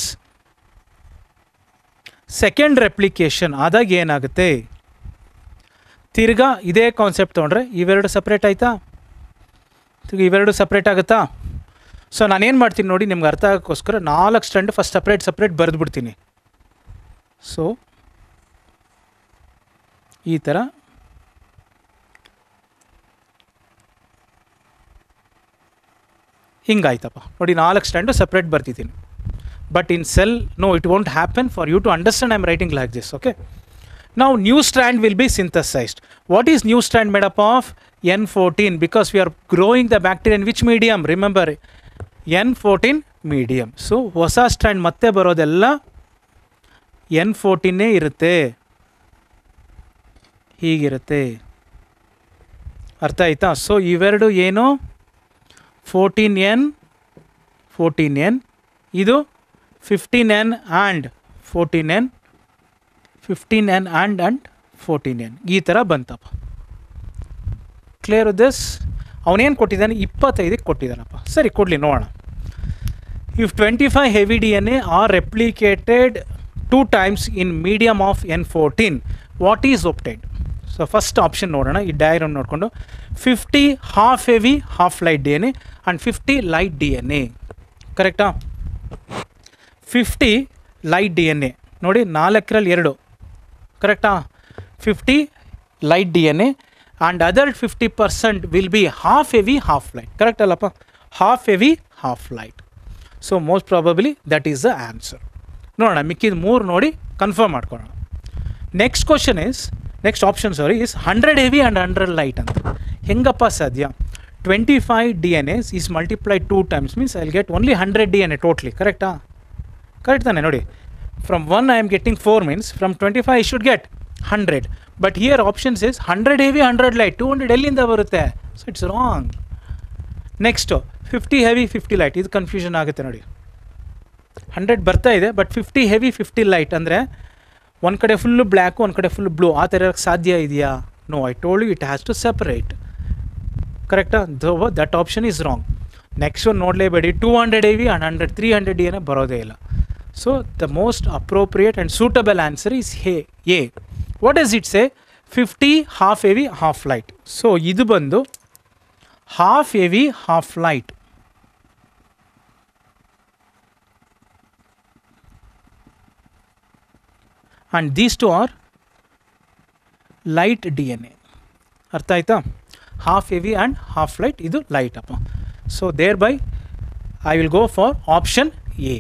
second replication ಆದಾಗ ಏನಾಗುತ್ತೆ, ತಿರ್ಗಾ ಇದೇ ಕಾನ್ಸೆಪ್ಟ್ ತೊಗೊಂಡ್ರೆ ಇವೆರಡು ಸಪ್ರೇಟ್ ಆಯಿತಾ, ಇವೆರಡು ಸಪ್ರೇಟ್ ಆಗುತ್ತಾ. ಸೊ ನಾನೇನು ಮಾಡ್ತೀನಿ ನೋಡಿ, ನಿಮ್ಗೆ ಅರ್ಥ ಆಗೋಕ್ಕೋಸ್ಕರ 4 ಸ್ಟ್ಯಾಂಡ್ ಫಸ್ಟ್ ಸಪ್ರೇಟ್ ಬರೆದ್ಬಿಡ್ತೀನಿ. ಸೊ ಈ ಥರ ಹಿಂಗಾಯ್ತಪ್ಪ ನೋಡಿ, 4 ಸ್ಟ್ಯಾಂಡು ಸಪ್ರೇಟ್ ಬರ್ತಿದ್ದೀನಿ. But in cell no, it won't happen. For you to understand I am writing like this. Okay, now new strand will be synthesized. What is new strand made up of? N14, because we are growing the bacteria in which medium? Remember, N14 medium. So ಹೊಸ ಸ್ಟ್ಯಾಂಡ್ ಮತ್ತೆ ಬರೋದೆಲ್ಲ N14 ಇರುತ್ತೆ, ಹೀಗಿರುತ್ತೆ. ಅರ್ಥ ಆಯ್ತಾ? ಸೊ ಇವೆರಡು ಏನು, 14N ಇದು 15N and 14N 15N and 14N ಈ ಥರ ಬಂತಪ್ಪ. Clear this? ಅವನೇನು ಕೊಟ್ಟಿದ್ದಾನೆ, 25 ಕೊಟ್ಟಿದ್ದಾನಪ್ಪ. ಸರಿ, ಕೊಡಲಿ ನೋಡೋಣ. If 25 heavy DNA are replicated 2 times in medium of N14, what is obtained? So first option ನೋಡೋಣ, ಈ ಡಯಾಗ್ರಾಮ್ ನೋಡಿಕೊಂಡು. 50 half heavy half light DNA and 50 light DNA. ಕರೆಕ್ಟಾ? 50 ಲೈಟ್ DNA ನೋಡಿ, 4ರಲ್ಲಿ 2. ಕರೆಕ್ಟಾ? 50 light DNA and other 50% will be half heavy half light. Correct ಅಲ್ಲಪ್ಪ? Half heavy half light. So most probably that is the answer. ನೋಡೋಣ, ಮಿಕ್ಕಿದ 3 ನೋಡಿ ಕನ್ಫರ್ಮ್ ಮಾಡ್ಕೊಳ್ಳೋಣ. Next question is, next option is 100 heavy and 100 light ಅಂತ. ಹೆಂಗಪ್ಪ ಸಾಧ್ಯ? 25 DNA is multiplied 2 times means I will get only 100 DNA totally. ಕರೆಕ್ಟಾ? ಕರೆಕ್ಟ್ ತಾನೆ? ನೋಡಿ, from 1 I am getting 4 means from 25 I should get 100. But here options is 100 heavy 100 light. 200 ಎಲ್ಲಿಂದ ಬರುತ್ತೆ? So it's wrong. Next 50 heavy 50 light, ಇದು ಕನ್ಫ್ಯೂಷನ್ ಆಗುತ್ತೆ ನೋಡಿ. 100 ಬರ್ತಾ ಇದೆ, ಬಟ್ 50 ಹೆವಿ 50 ಲೈಟ್ ಅಂದರೆ ಒಂದು ಕಡೆ ಫುಲ್ಲು ಬ್ಲ್ಯಾಕು ಒಂದು ಕಡೆ ಫುಲ್ ಬ್ಲೂ, ಆ ಥರ ಇರೋಕ್ಕೆ ಸಾಧ್ಯ ಇದೆಯಾ? No, I told you it has to separate. ಕರೆಕ್ಟಾ? That option is wrong. Next ಒಂದು ನೋಡಲೇಬೇಡಿ, 200 ಹೆವಿ ಆ್ಯಂಡ್ 100 300 DNA ಬರೋದೇ ಇಲ್ಲ. So the most appropriate and suitable answer is A. What does it say? 50 half heavy half light. So idu bandu half heavy half light. And these two are light DNA. Artha aita? Half heavy and half light, idu light appa. So thereby I will go for option A.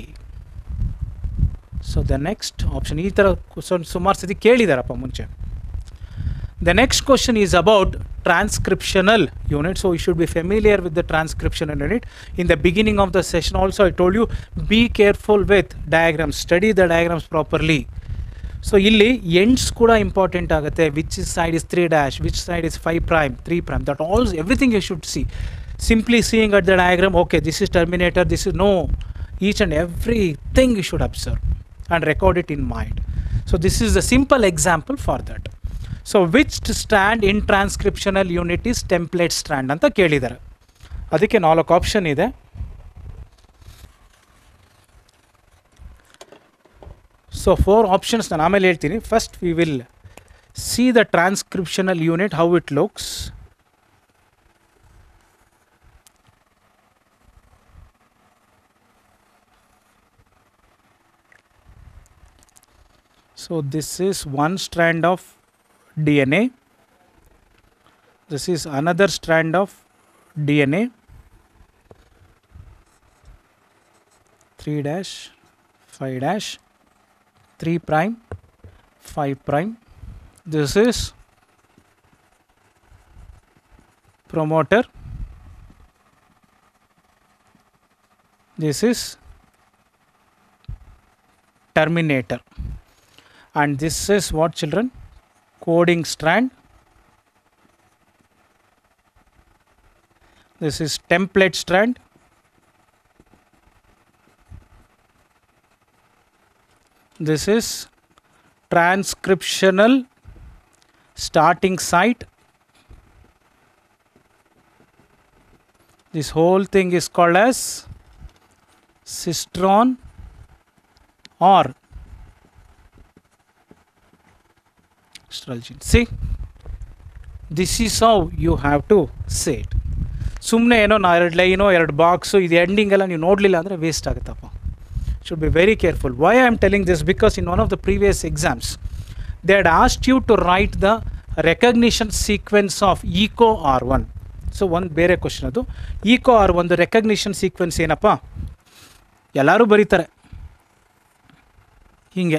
So the next option, ಈ ಥರ ಸುಮಾರು ಸತಿ ಕೇಳಿದಾರಪ್ಪ ಮುಂಚೆ. The next question is about transcriptional unit. So you should be familiar with the transcriptional unit. In the beginning of the session also I told you be careful with diagrams, study the diagrams properly. So ಇಲ್ಲಿ ಎಂಡ್ಸ್ ಕೂಡ ಇಂಪಾರ್ಟೆಂಟ್ ಆಗುತ್ತೆ. Which side is 3', which side is 5', 3', that also everything you should see. Simply seeing at the diagram, okay, this is terminator, this is no, each and everything you should observe and record it in mind. So this is a simple example for that. So which strand in transcriptional unit is template strand ಅಂತ ಕೇಳಿದ್ದಾರೆ. ಅದಕ್ಕೆ 4 ಆಪ್ಷನ್ ಇದೆ. ಸೊ 4 ಆಪ್ಷನ್ಸ್ ನಾನು ಆಮೇಲೆ ಹೇಳ್ತೀನಿ. First we will see the transcriptional unit, how it looks. So this is one strand of DNA. This is another strand of DNA. 3', 5', 3', 5'. This is promoter. This is terminator. And this is what, children? Coding strand. This is template strand. This is transcriptional starting site. This whole thing is called as cistron or gene. See, this is how you have to say it. ಸುಮ್ಮನೆ ಏನೋ ನಾ 2 ಲೈನೋ 2 ಬಾಕ್ಸು ಇದು ಎಂಡಿಂಗ್ ಎಲ್ಲ ನೀವು ನೋಡಲಿಲ್ಲ ಅಂದರೆ ವೇಸ್ಟ್ ಆಗುತ್ತಪ್ಪ. Should be very careful. Why I am telling this? Because in one of the previous exams, they had asked you to write the recognition sequence of echo R1. So one ಬೇರೆ ಕ್ವಶನ್ ಅದು. echo R1 the recognition sequence ಏನಪ್ಪ? ಎಲ್ಲರೂ ಬರೀತಾರೆ ಹಿಂಗೆ.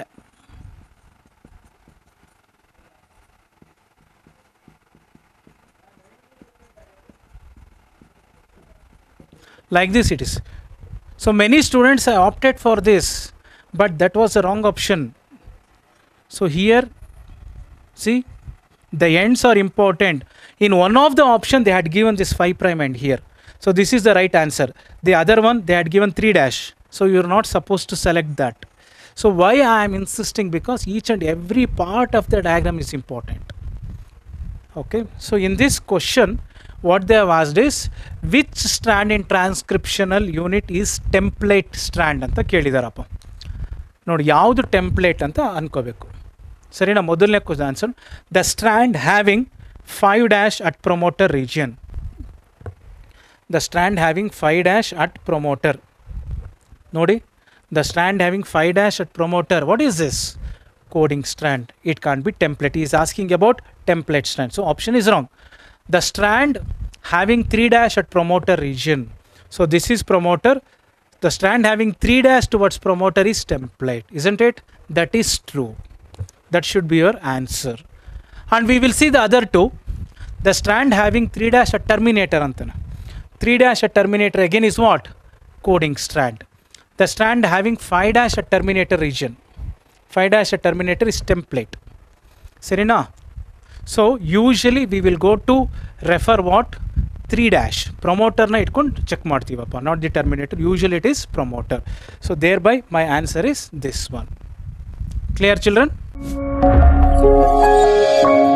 Like this it is. So many students have opted for this, but that was the wrong option. So here, see, the ends are important. In one of the option they had given this 5 prime end here. So this is the right answer. The other one they had given 3 dash. So you are not supposed to select that. So why I am insisting? Because each and every part of the diagram is important. Okay. So in this question, what they have asked is, which strand in transcriptional unit is template strand ಅಂತ ಕೇಳಿದಾರಪ್ಪ. ನೋಡಿ ಯಾವುದು ಟೆಂಪ್ಲೇಟ್ ಅಂತ ಅನ್ಕೋಬೇಕು. ಸರಿನಾ? ಮೊದಲನೇ question answer, the strand having 5 dash at promoter region. The strand having 5 dash at promoter. ನೋಡಿ, the strand having 5 dash at promoter. What is this? Coding strand. It can't be template. He is asking about template strand. So option is wrong. The strand having 3 dash at promoter region. So this is promoter. The strand having 3 dash towards promoter is template. Isn't it? That is true. That should be your answer. And we will see the other two. The strand having 3 dash at terminator antana. 3 dash at terminator again is what? Coding strand. The strand having 5 dash at terminator region. 5 dash at terminator is template. Serena? So usually we will go to refer what? 3 dash. Promoter na itkondu check ಮಾಡ್ತೀವಪ್ಪ, not the terminator. Usually it is promoter. So thereby my answer is this one. Clear, children?